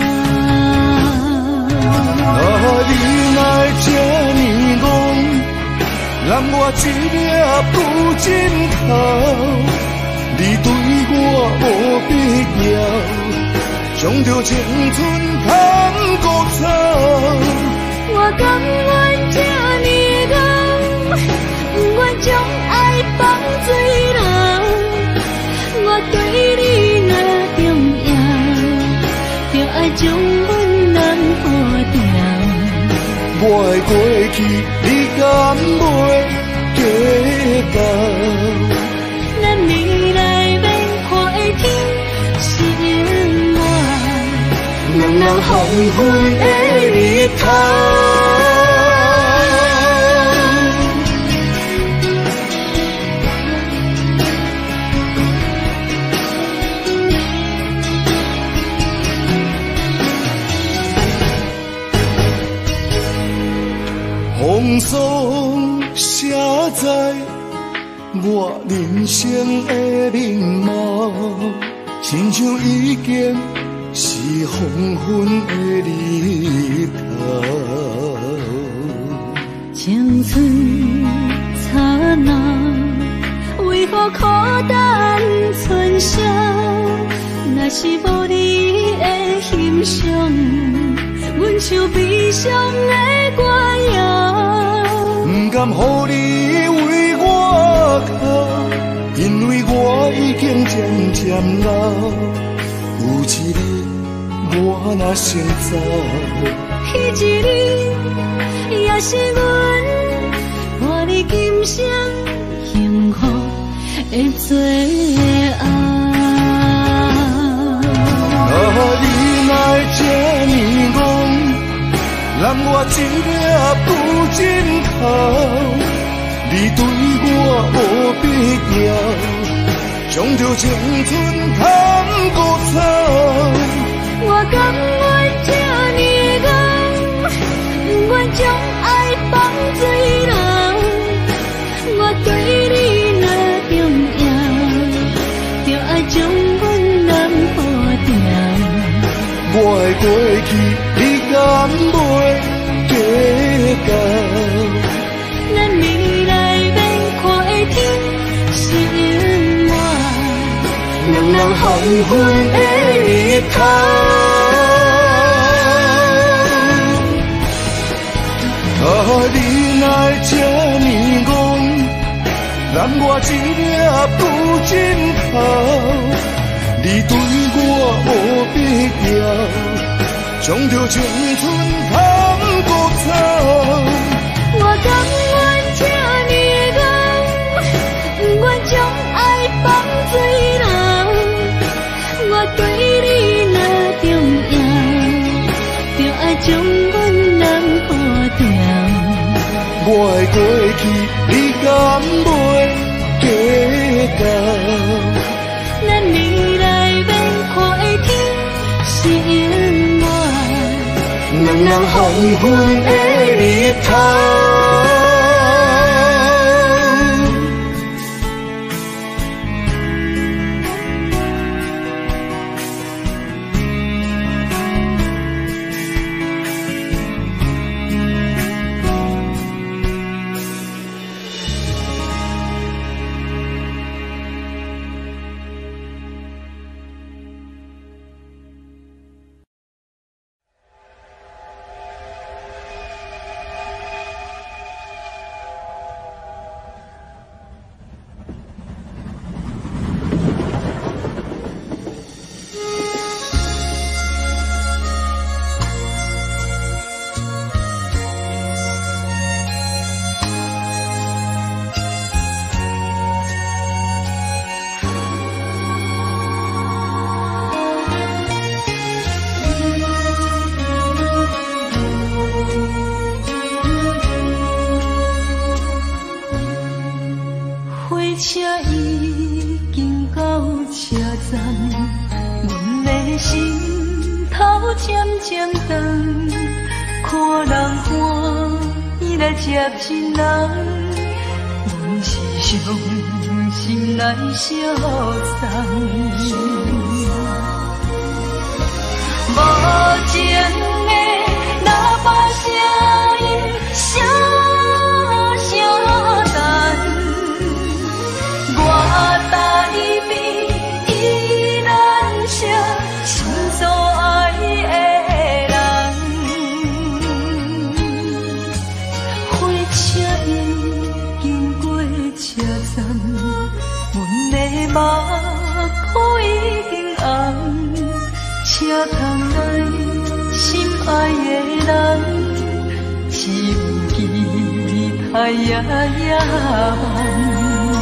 啊，你来这呢戆，让我一粒不尽头。你对我无必要，将着青春通过走。 我甘愿这呢戆，不愿将爱放水流。我对你若重要，就爱将阮人破掉。 我的过去，你敢袂记到？ 咱未来要看的天是永远，两人黄昏的日头。 风霜写在我人生的面貌，亲像已经是黄昏的日头。 青春刹那，为何孤单存剩？若是无你的欣赏，阮像悲伤的歌谣。 不甘予你为我哭，因为我已经渐渐老。有一日我若先走， 彼一日也是阮伴你今生幸福的最后。 啊，你来这呢戆，让我一粒不尽头。你对我无必要，将着青春通过走。 我甘愿这呢戆，不愿将爱放水流。我对你若重要，就爱将阮人破掉。 我的过去，你敢袂记到？ 咱未来要看的天是永远，两人黄昏的日头。 我一粒不尽头。你对我无必要，将着青春通过草。 我甘愿这呢讲，不愿将爱放水流。我对你若重要，就爱将阮人破掉。 我的过去，你敢袂记得？ 咱未来免看的天是永远， 两人黄昏的日头。 接亲人，阮是伤心来相送。无情的喇叭声音，声声等。我台边依然是心所爱的人。火车已经过车站，阮的目眶已经红。车窗内心爱的人，只有期待夜夜梦。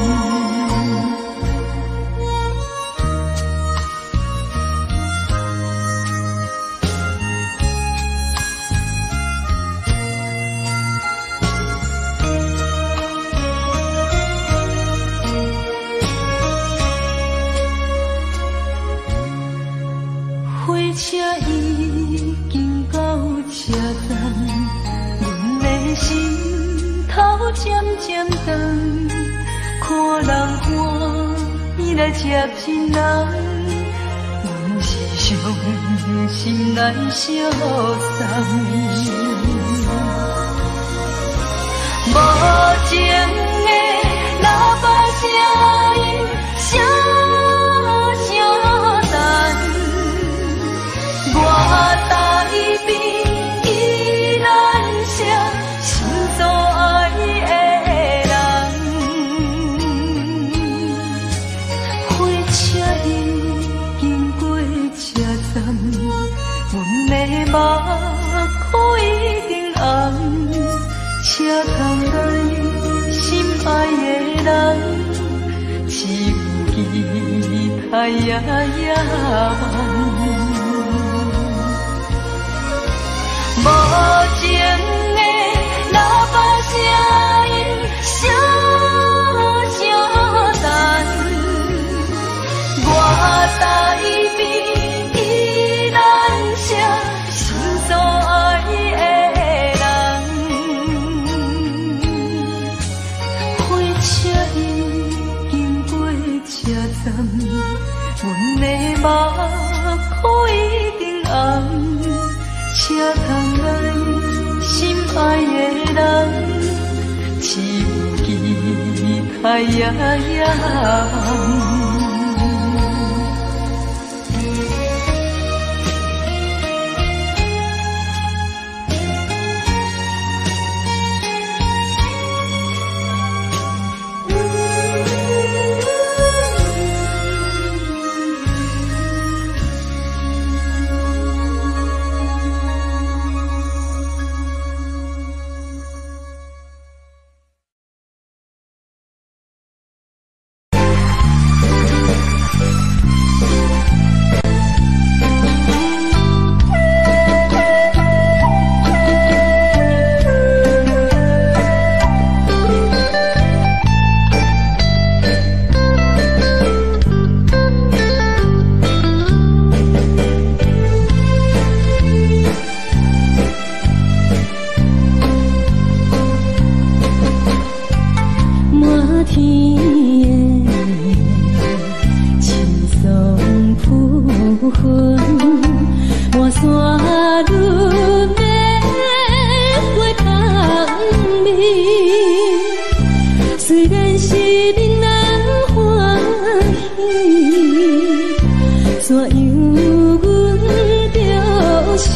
火车已经到车站，阮的心头渐渐长。看人欢喜来接亲人，阮是伤心来相送。无情的喇叭声音，声声等。我台边依然是心所爱的人，火车已经过车站，阮的目眶已经红。车窗内心爱的人，只有期待夜夜梦。无情的喇叭声音，声声等。我台边依然是心所爱的人，火车已经过车站，阮的目眶已经红。车窗内心爱的人，只有期待夜夜梦。 真是令人欢喜，怎样阮着心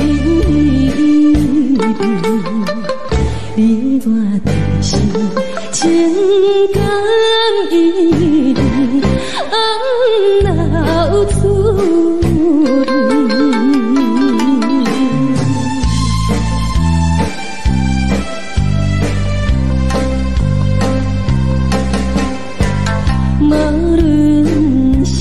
意？你我的心情感意红流出来。无论是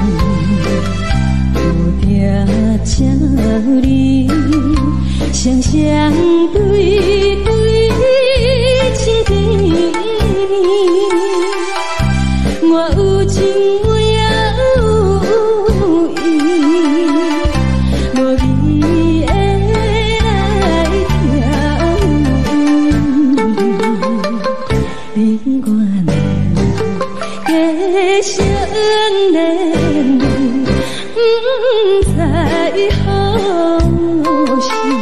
有定这里，双双对对情甜蜜，我有情我也有意，无味的来听，你我加上恋恋，不知何时。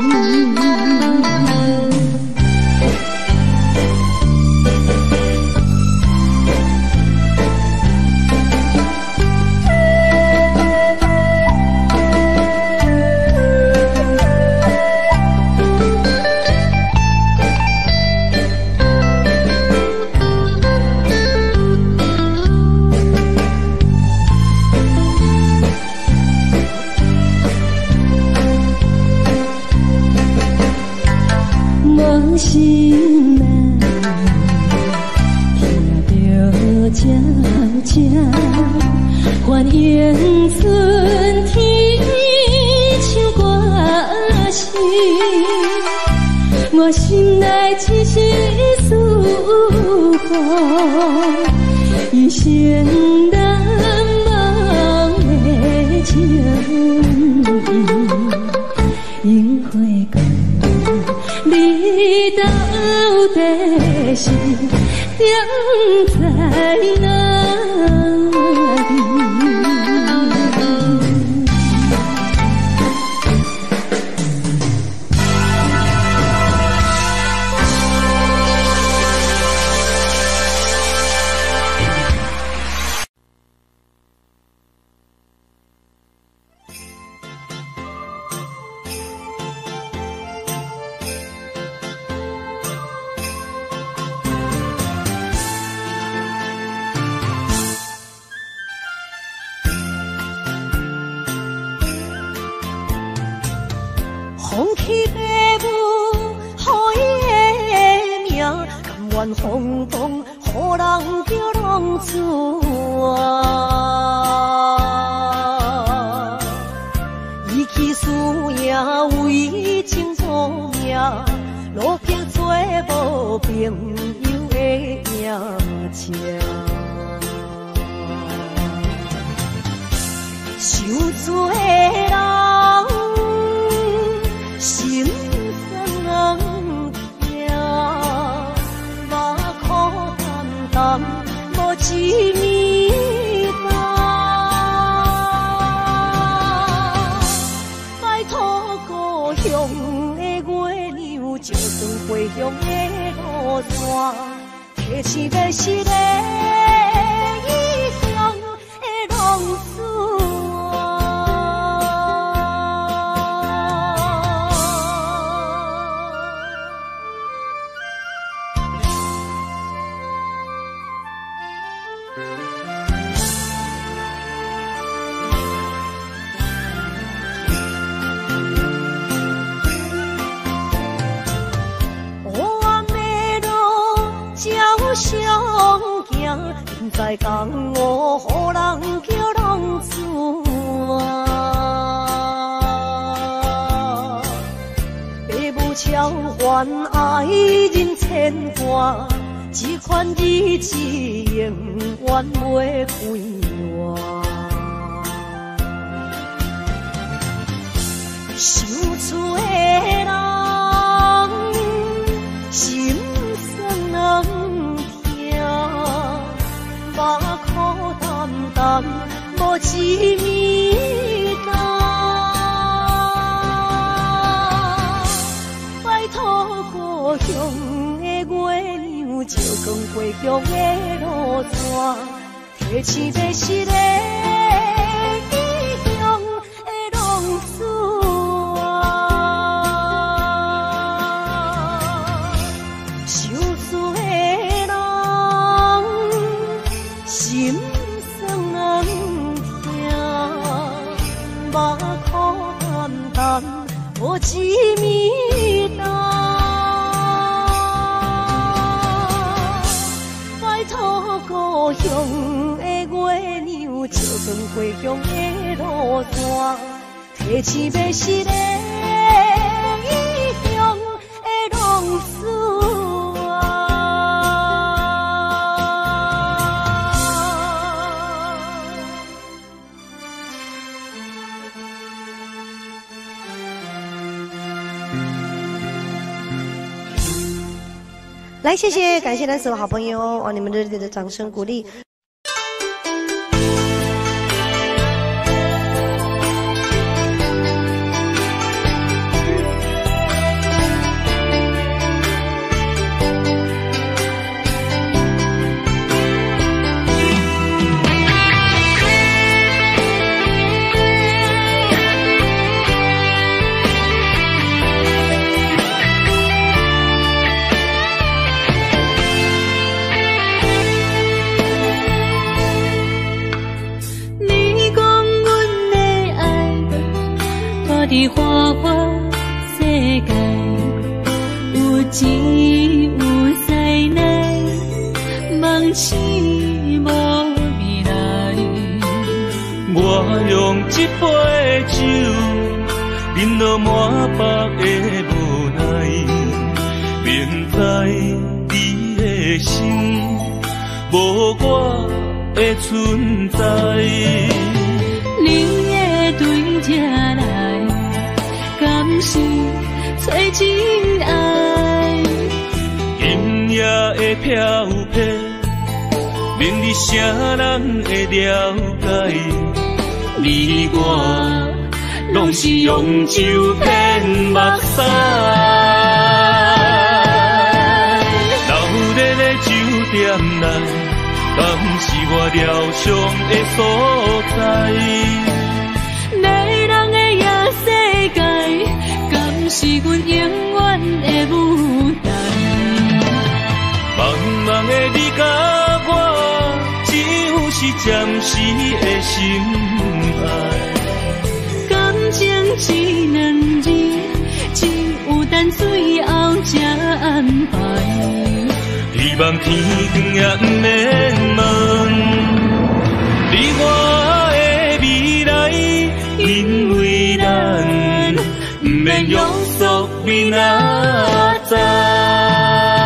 无心难，听着悄悄欢迎春天唱歌声，我心内一丝思慕，一生难忘的情意，樱花光。你到底是定在哪里？放弃父母，予伊的名，甘愿放荡，予人叫浪子啊！伊去输赢为情做命，路径做无朋友的命情。受罪人。心酸痛，目眶淡淡，无一年淡。拜托故乡的月亮，照转回乡的路线，提醒的是个异乡的浪子。在江湖，予人叫浪子啊！父母超还爱人牵挂，这款日子永远袂归我。受罪人心酸人。目眶淡淡，无一年淡。拜托故乡的月亮，照光回乡的路线，提起要失个异乡的浪子啊，受罪的人心酸痛，目眶淡淡无一面重。故乡的月亮，照光回乡的路线，提起要失个异乡的浪子啊。 来，谢谢，感谢咱所有好朋友哦，你们热烈的掌声鼓励。 的花花世界，有钱有才能，梦醒无未来。 我用一杯酒，饮落满腹的无奈，明知你的心无我的存在。 你的对这来。敢是找真爱？ 今夜的飘泊，明日啥人会了解？你我拢是用酒骗目屎，流热的酒店内，敢是我疗伤的所在？是阮永远的舞台。茫茫的你甲我，只有是暂时的心爱。 感情只两字，只有等最后才安排。 希望天光也不免问，你我的未来，因为咱不免约束明仔载。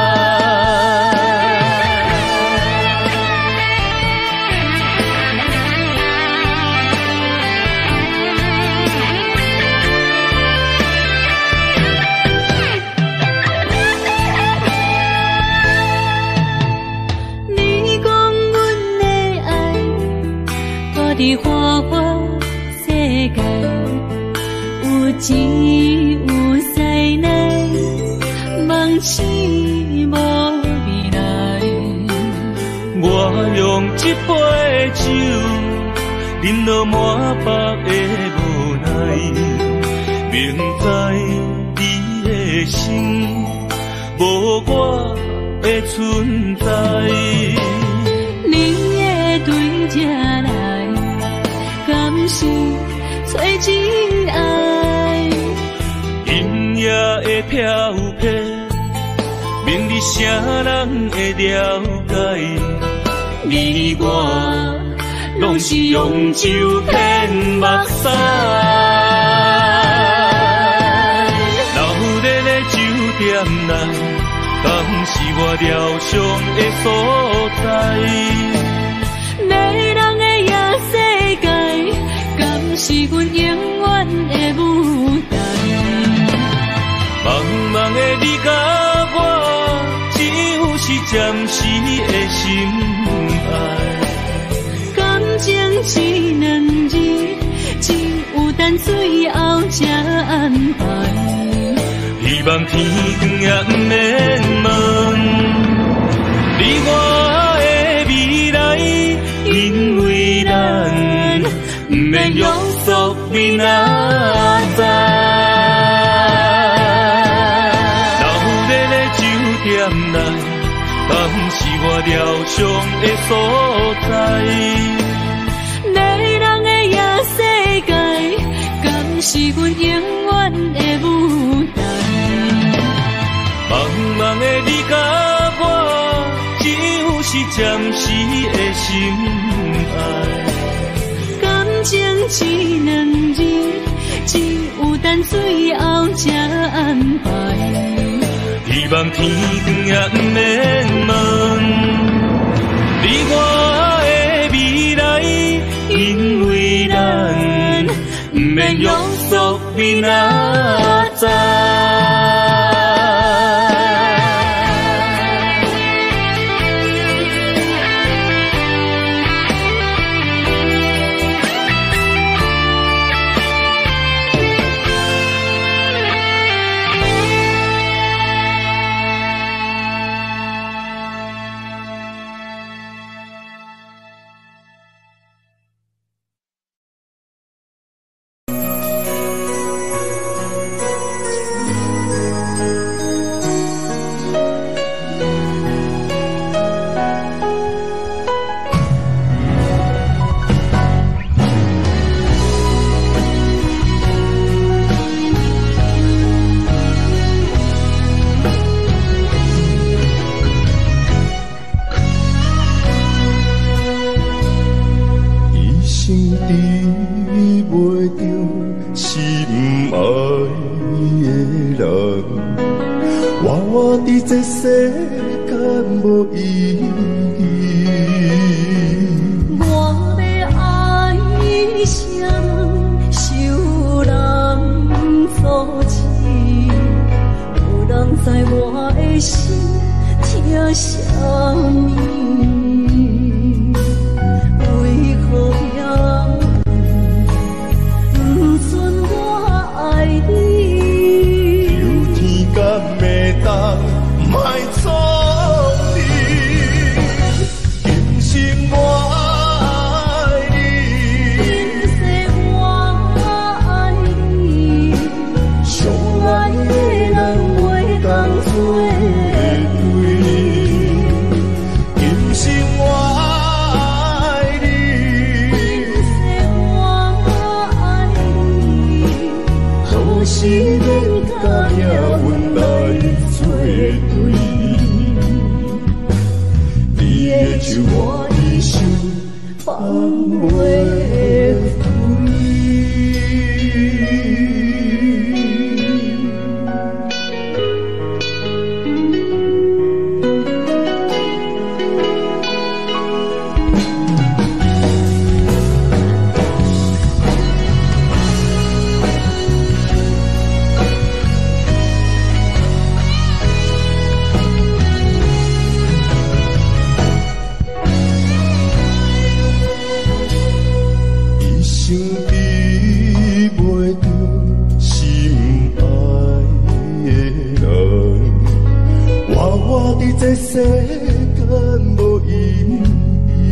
你讲阮的爱，我的花花世界，有钱有才能，梦醒无未来。 我用一杯酒，饮落满腹的无奈，明知你的心无我的存在。 你的对这来，敢是找真爱？ 今夜的飘泊，明日啥人会了解？你我拢是用酒骗目屎，流热的酒店内，敢是我疗伤的所在？ 迷人的夜世界，敢是阮永远的舞台？ 茫茫的你甲我，只有是暂时的心爱。 感情只两字，只有等最后才安排。 希望天光也不免问， 你我的未来，因为咱不免约束明仔载。老日的酒店内，敢是我疗伤的所在？ 迷人的夜世界，敢是阮永远的舞台？茫茫的你甲我，就是暂时的心爱。感情只两字，只有等最后才安排。希望天光也不免问，你我的未来，因为咱不免约束明仔载。 这世间无意义， 我要爱谁人，受人所欺，无人知我的心疼啥物，为何也不准我爱你？ 有天敢会当？莫错你，今生我爱你， 今世我爱你，相爱的人袂当做对。 今生我爱你， 今世我爱你，何时免甲命运来？ 就我一生放袂开。 这世间无意义，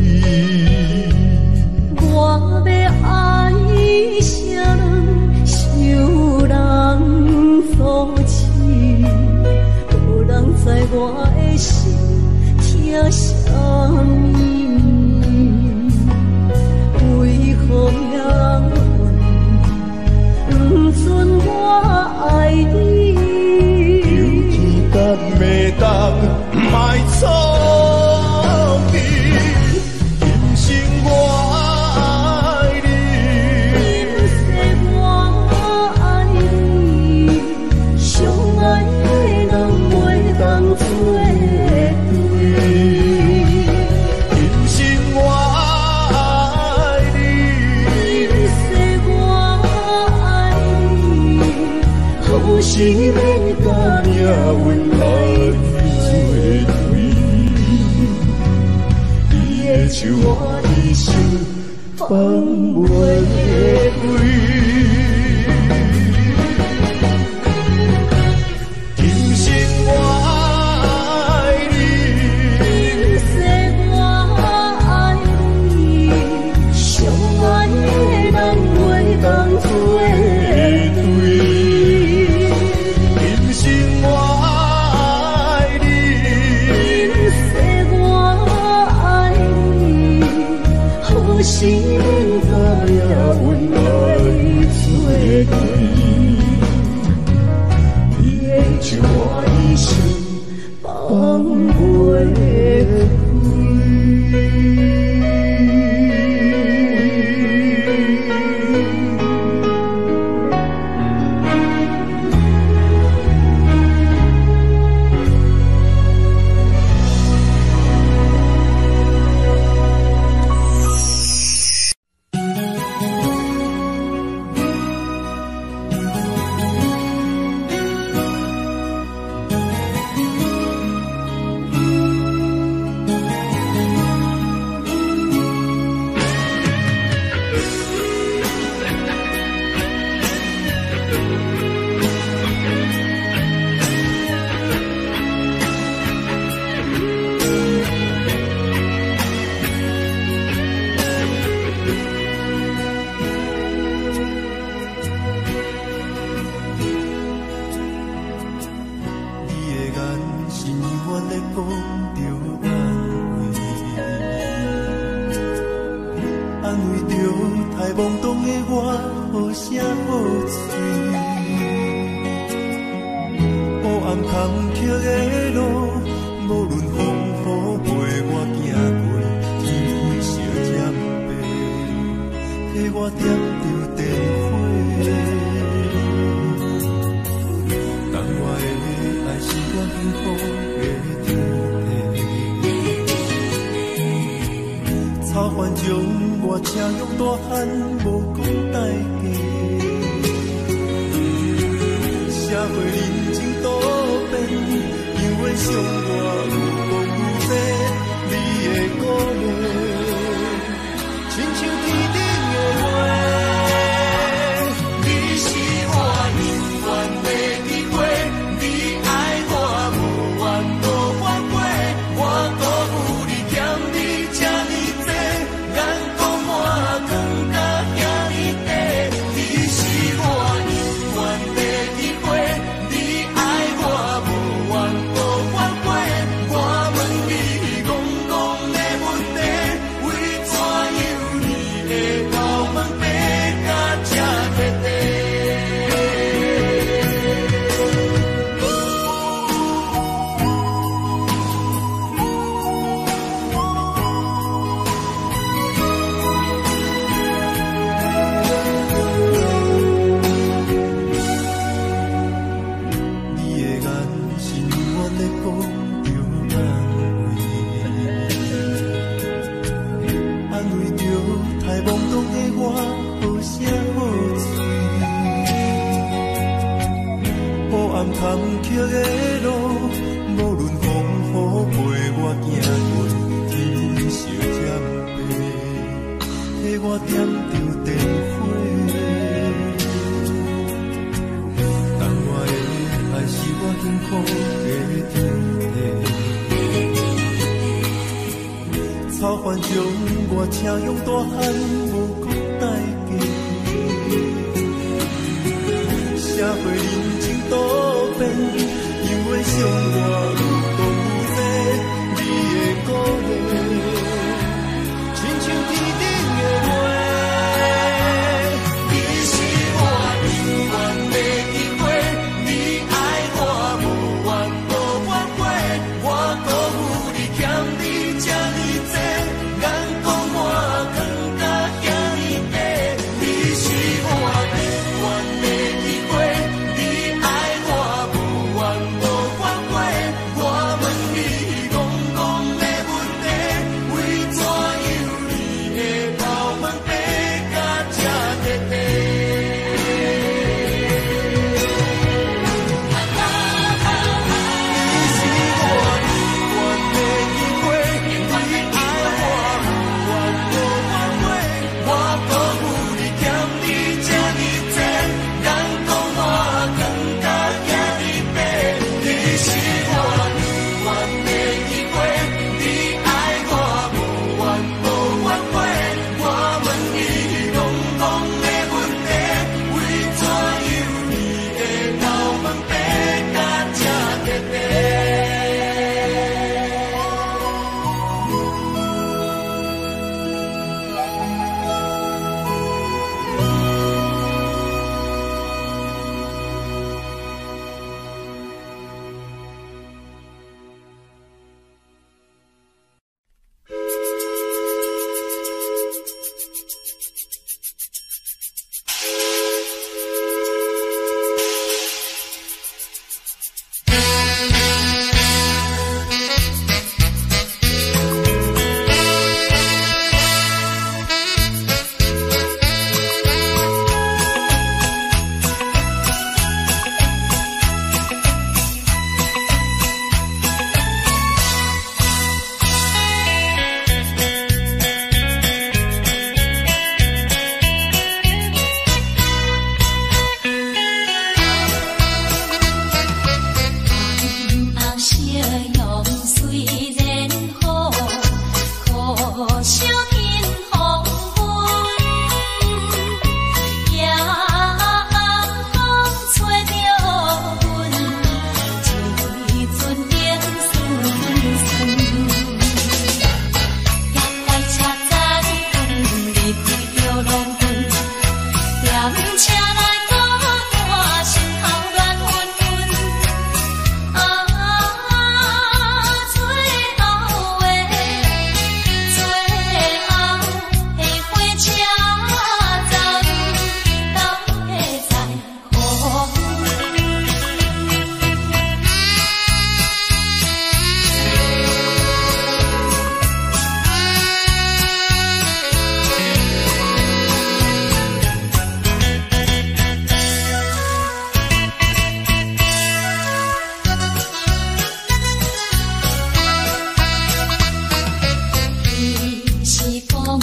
我要爱谁人，受人所欺，无人知我的心疼啥物，为何命运不准我爱你？ 有天敢会当？莫错你，今生我爱你， 今世我爱你，相爱的人袂当做对。 今生我爱你， 今世我爱你，何时免甲命运来？ 就我一生放袂开，今生我爱你， 今是免知影阮来做对，你的情我一生放袂开。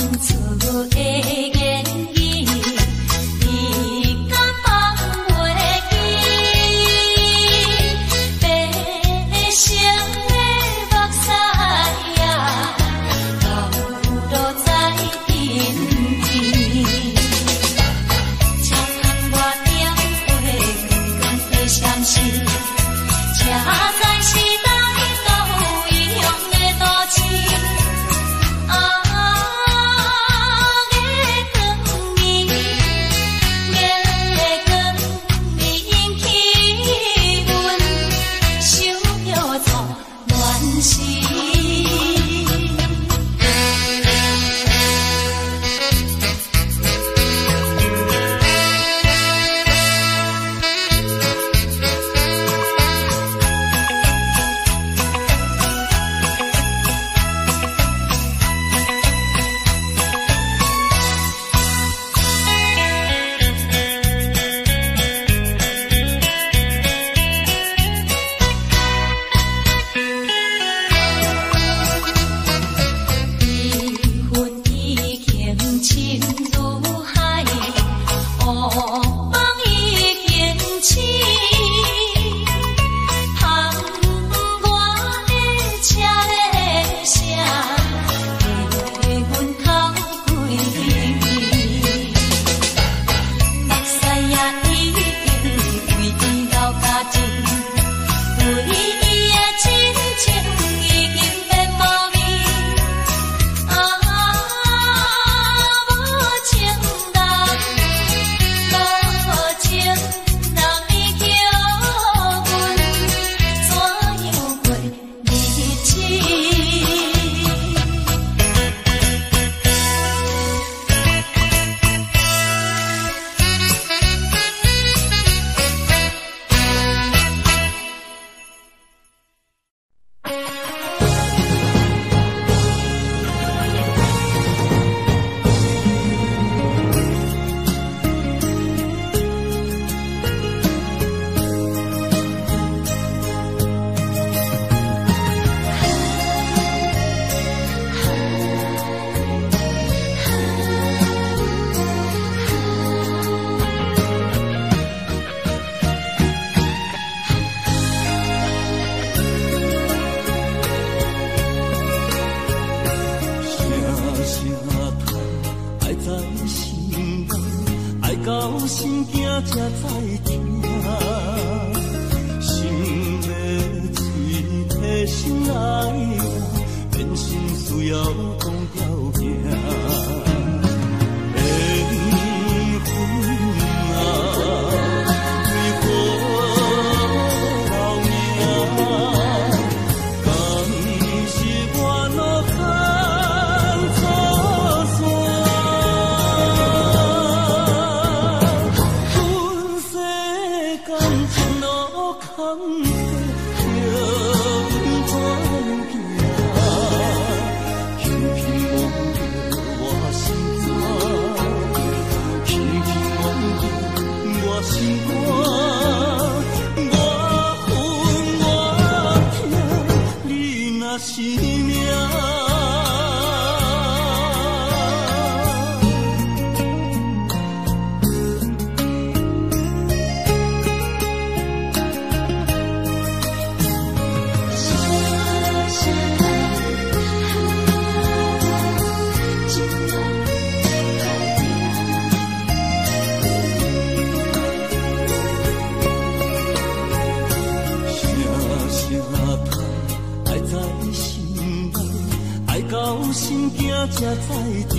才知听，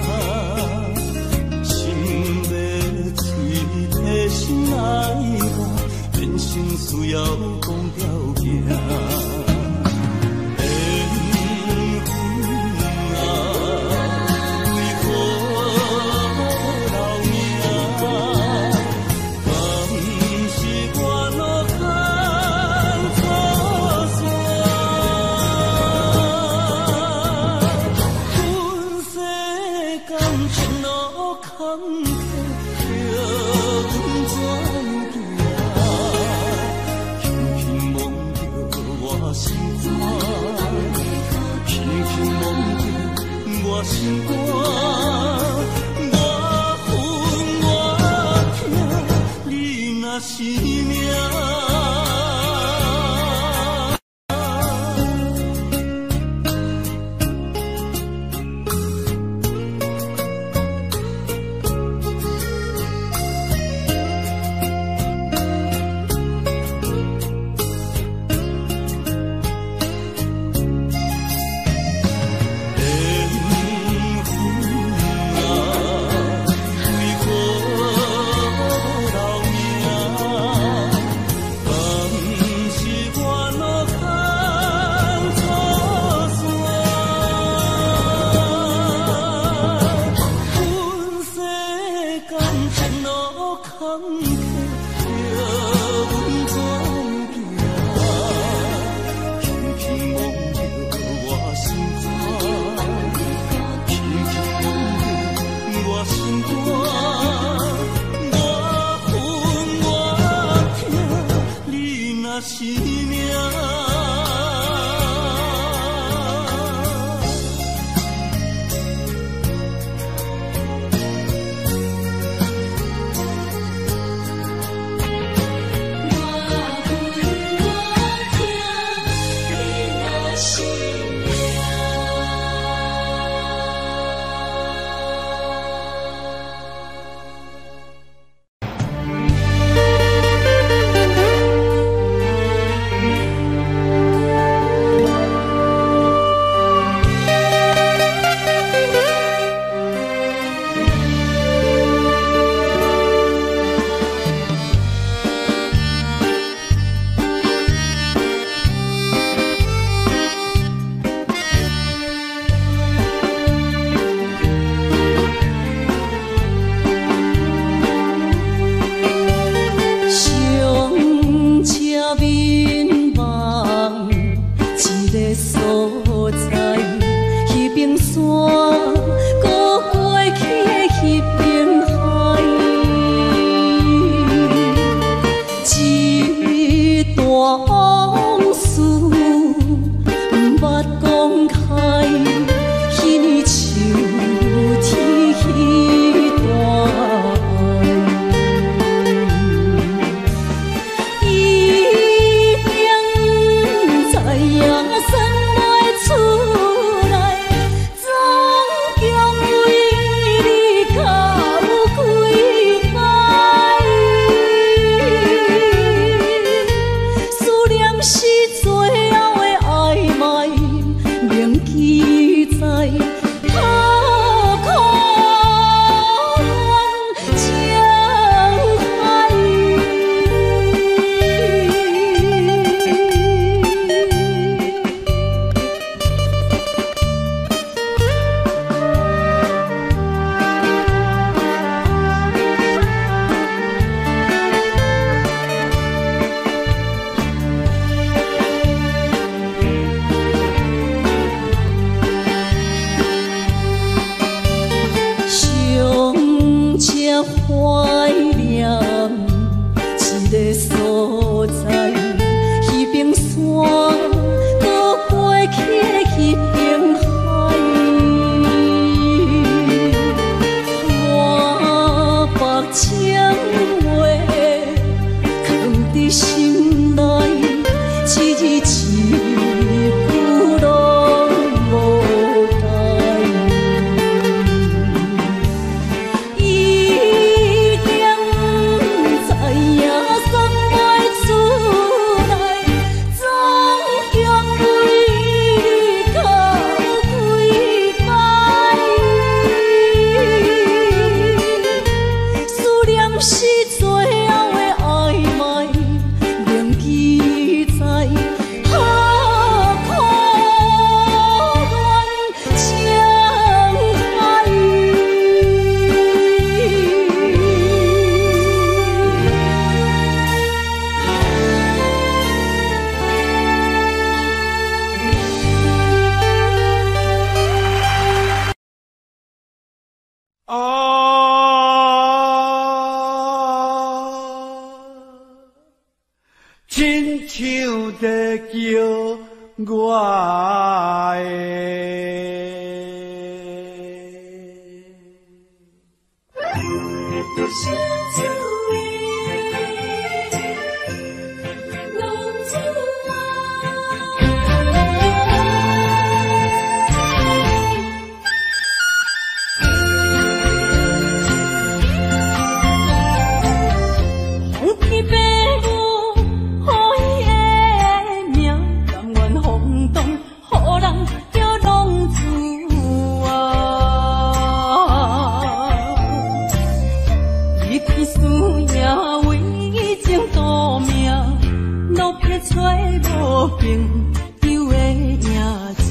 心要碎，体心来我，人生需要讲条件。心肝。 是命。 朋友的影子，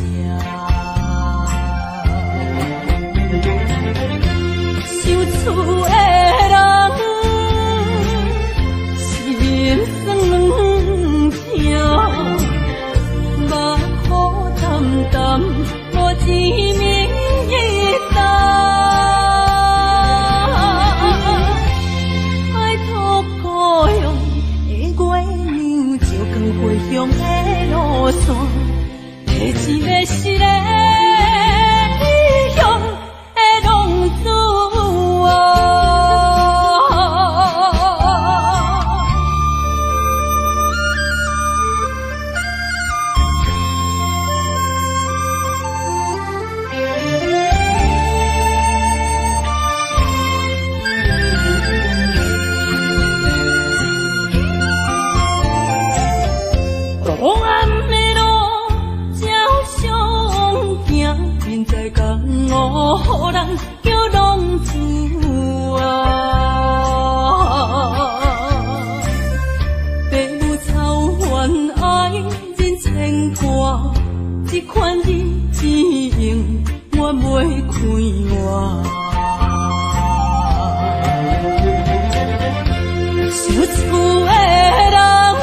想厝的人心酸痛，目眶淡淡无一明一答。回乡的路线，提一个失个异乡的浪子啊！黑暗的路，照常行，明知江湖人叫浪子啊！父母操怨爱人牵挂，这款日子用我袂开我。想厝的人。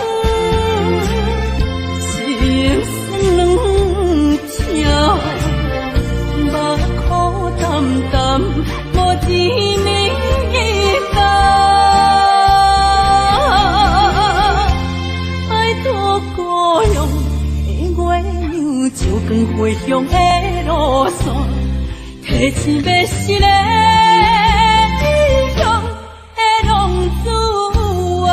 目眶淡淡，无一明一答。拜托故乡的月亮，照光回乡的路线，提醒要失个异乡的浪子啊！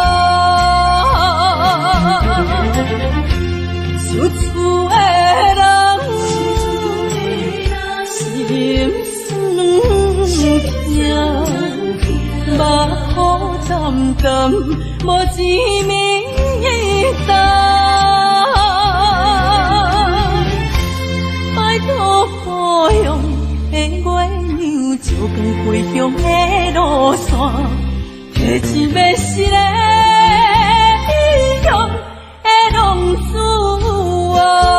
想厝的人。心酸痛，目眶淡淡，无一明一答。拜托故乡的月亮，照光回乡的路线，提醒要失个异乡的浪子啊！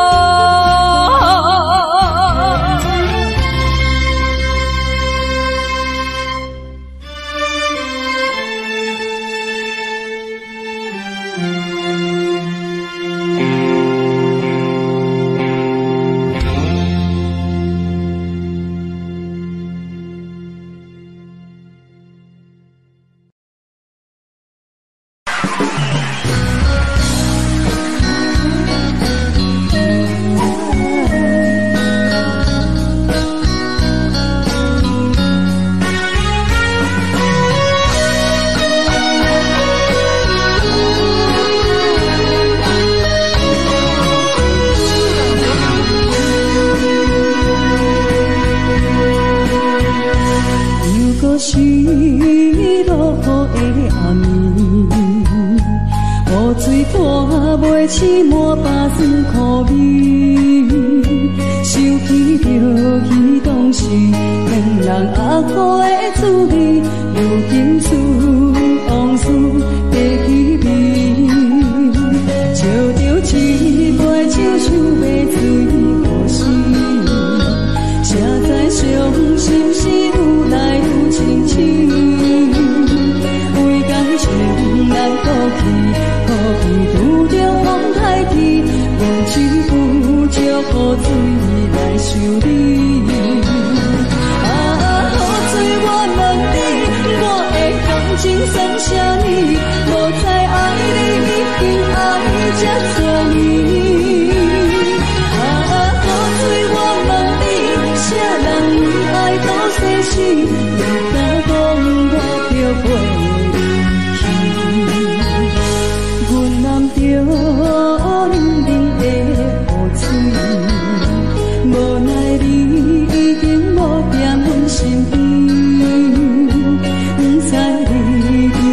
起满巴酸苦味，想起着彼当时骗人压苦的滋味，如今厝往事地起味，笑着一杯酒手要醉无时，谁知伤心事愈来愈清醒，为感情难过去，可比拄着风台起，无情不照雨水来想你。啊，雨水我问你，我的感情算啥呢？无再爱你，已经爱这多年。啊，雨水我问你，啥人为爱到生死，又敢讲我着陪你去？阮难着认定的雨水，无奈你已经无在阮身边，不知你伫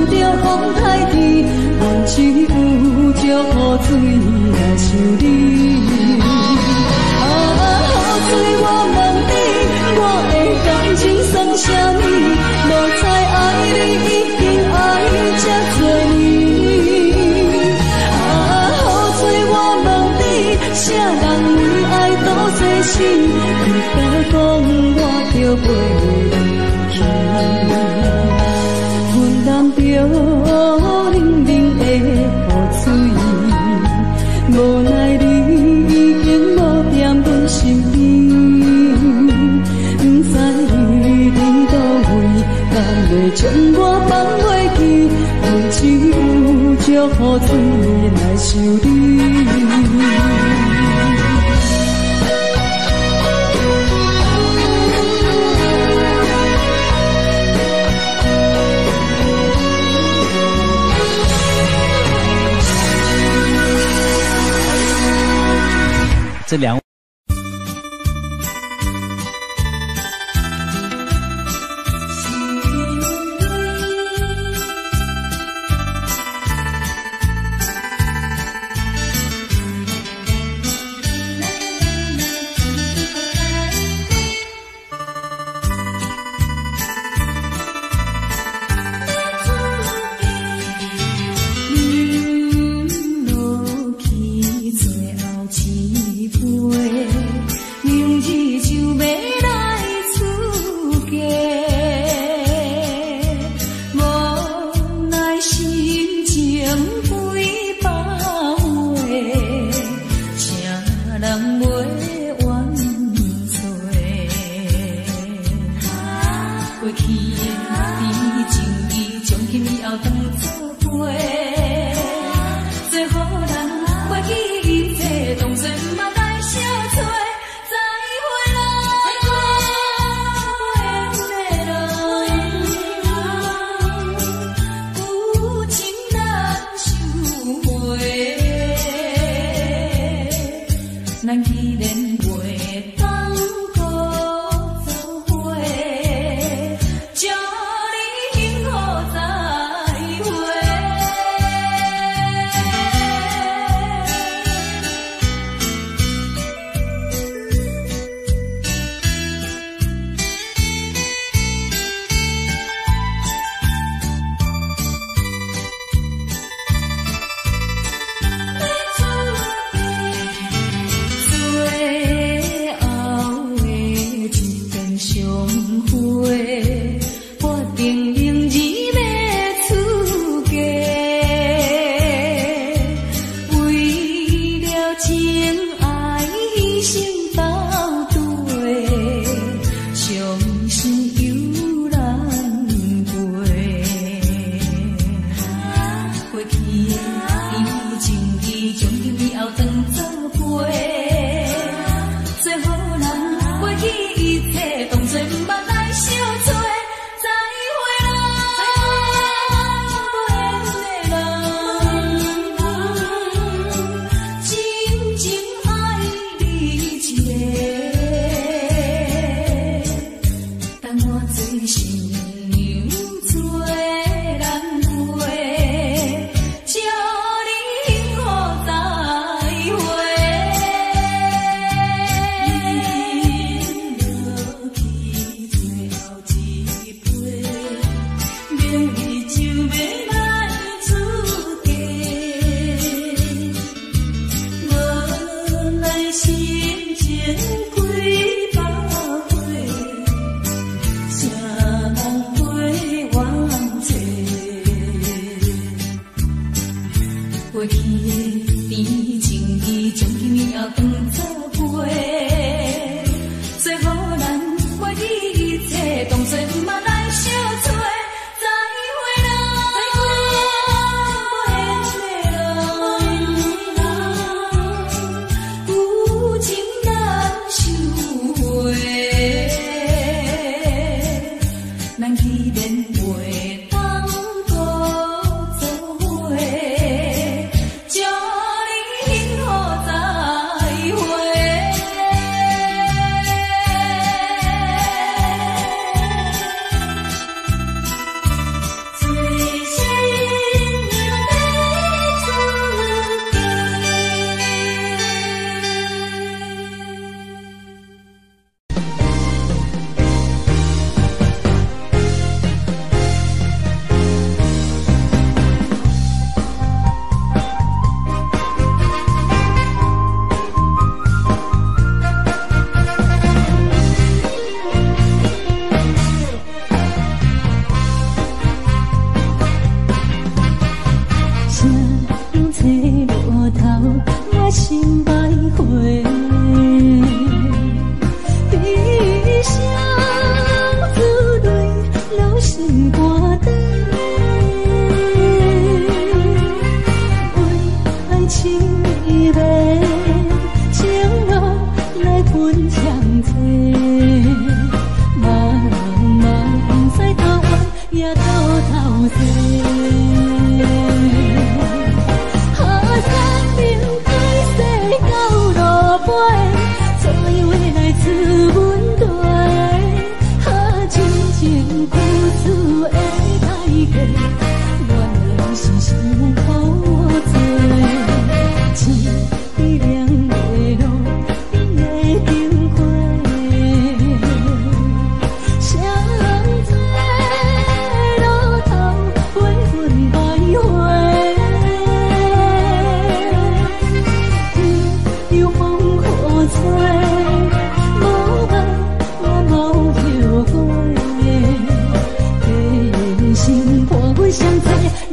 着风台天，阮只有借雨水来想你。啊，雨水我问你，我的感情算啥物？无猜爱你已经爱这多年。啊，雨水我问你，啥人为爱多细心？你敢讲我着袂记？阮淋着冷冷的雨水，无奈你已经无踮阮身边，不知你伫倒位，敢会将我放袂记？阮只有借雨水来想你。 这两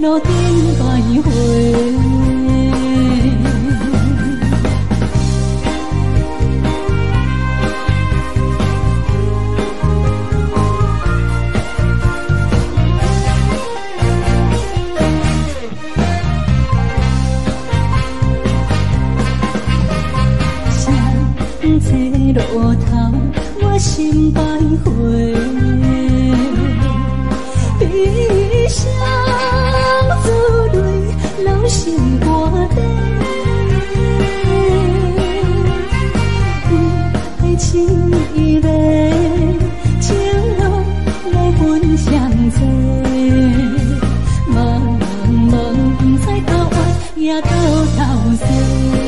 路顶徘徊。相找路头，我心徘徊，悲伤珠泪流心肝底，爱情意味，情路来分相济，茫茫不知到弯也到头西。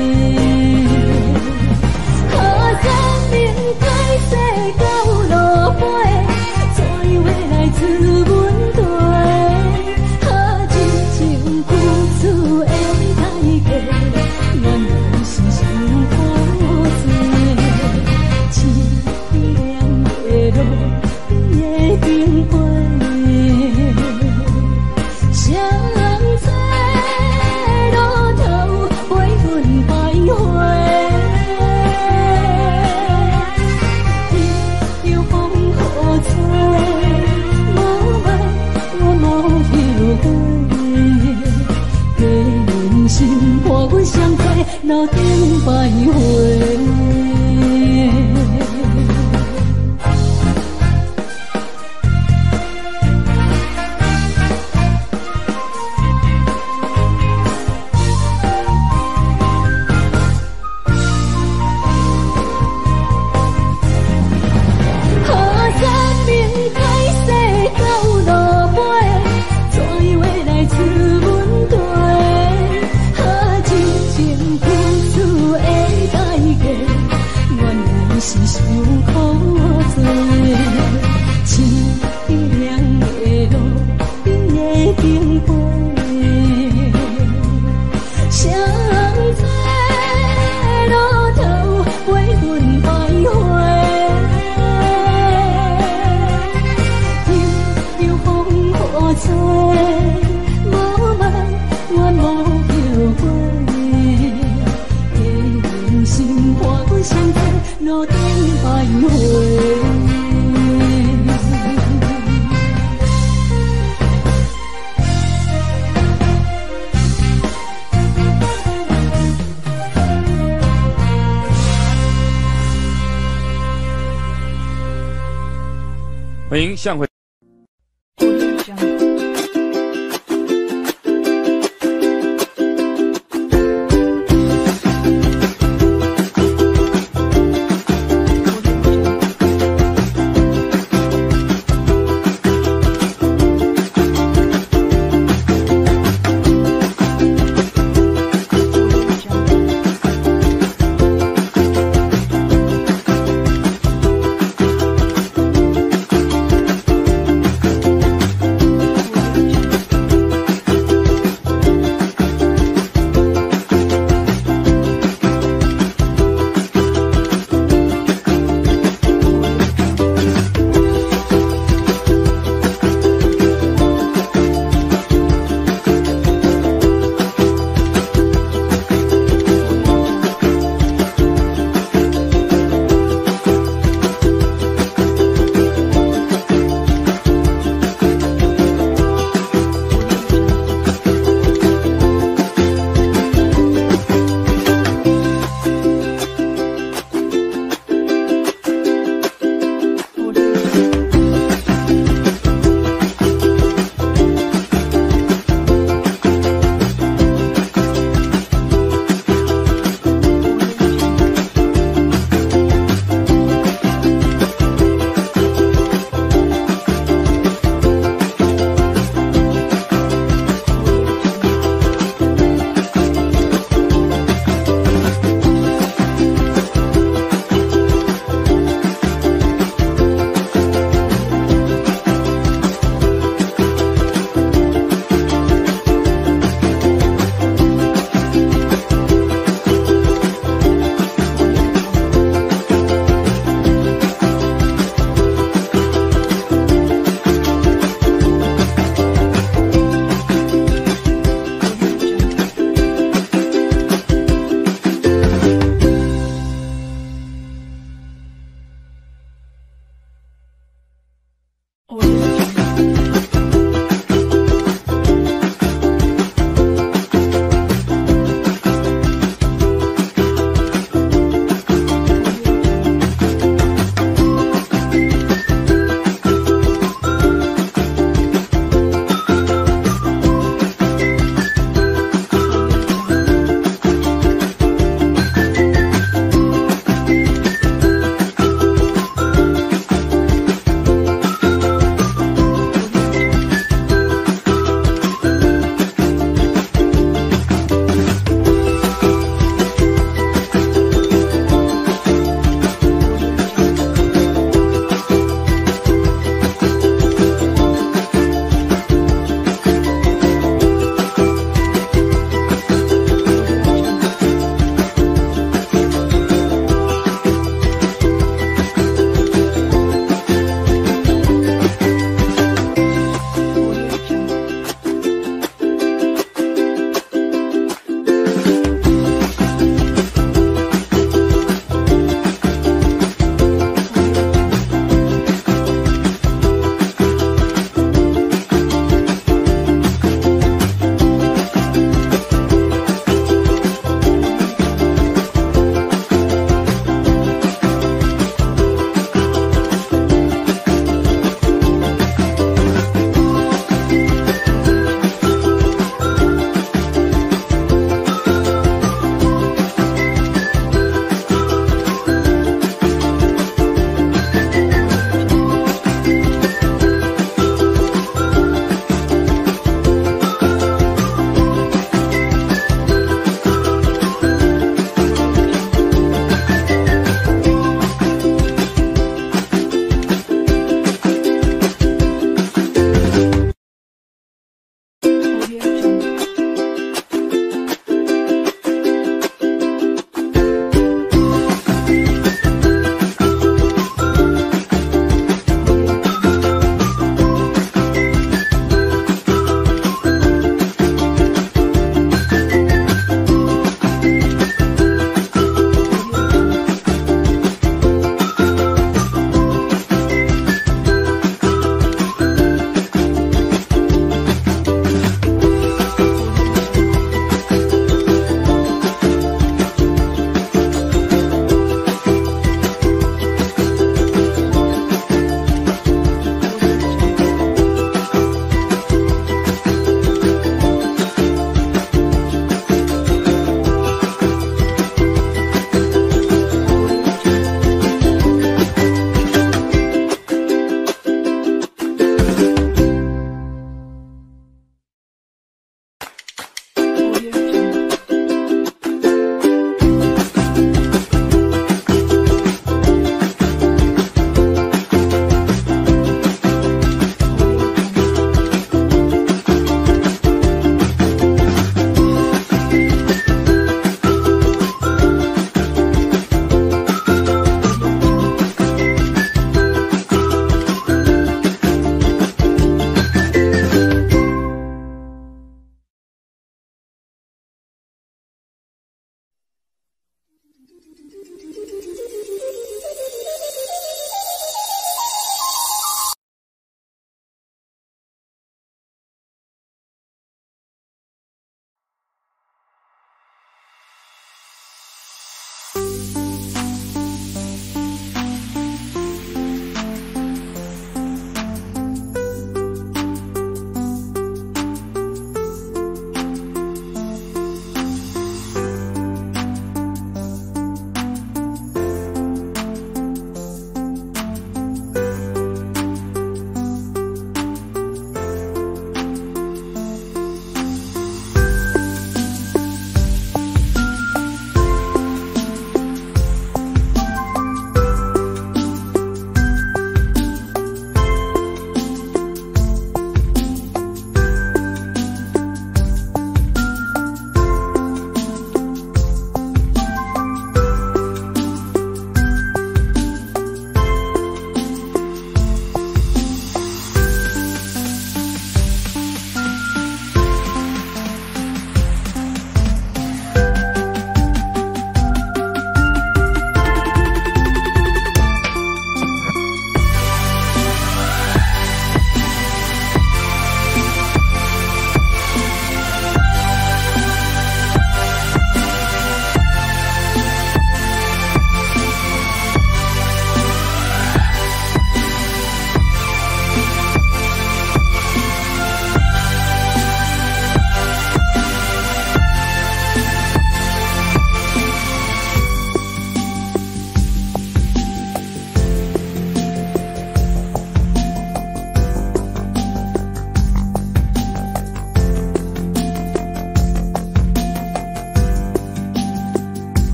路顶徘徊。 欢迎向回。 我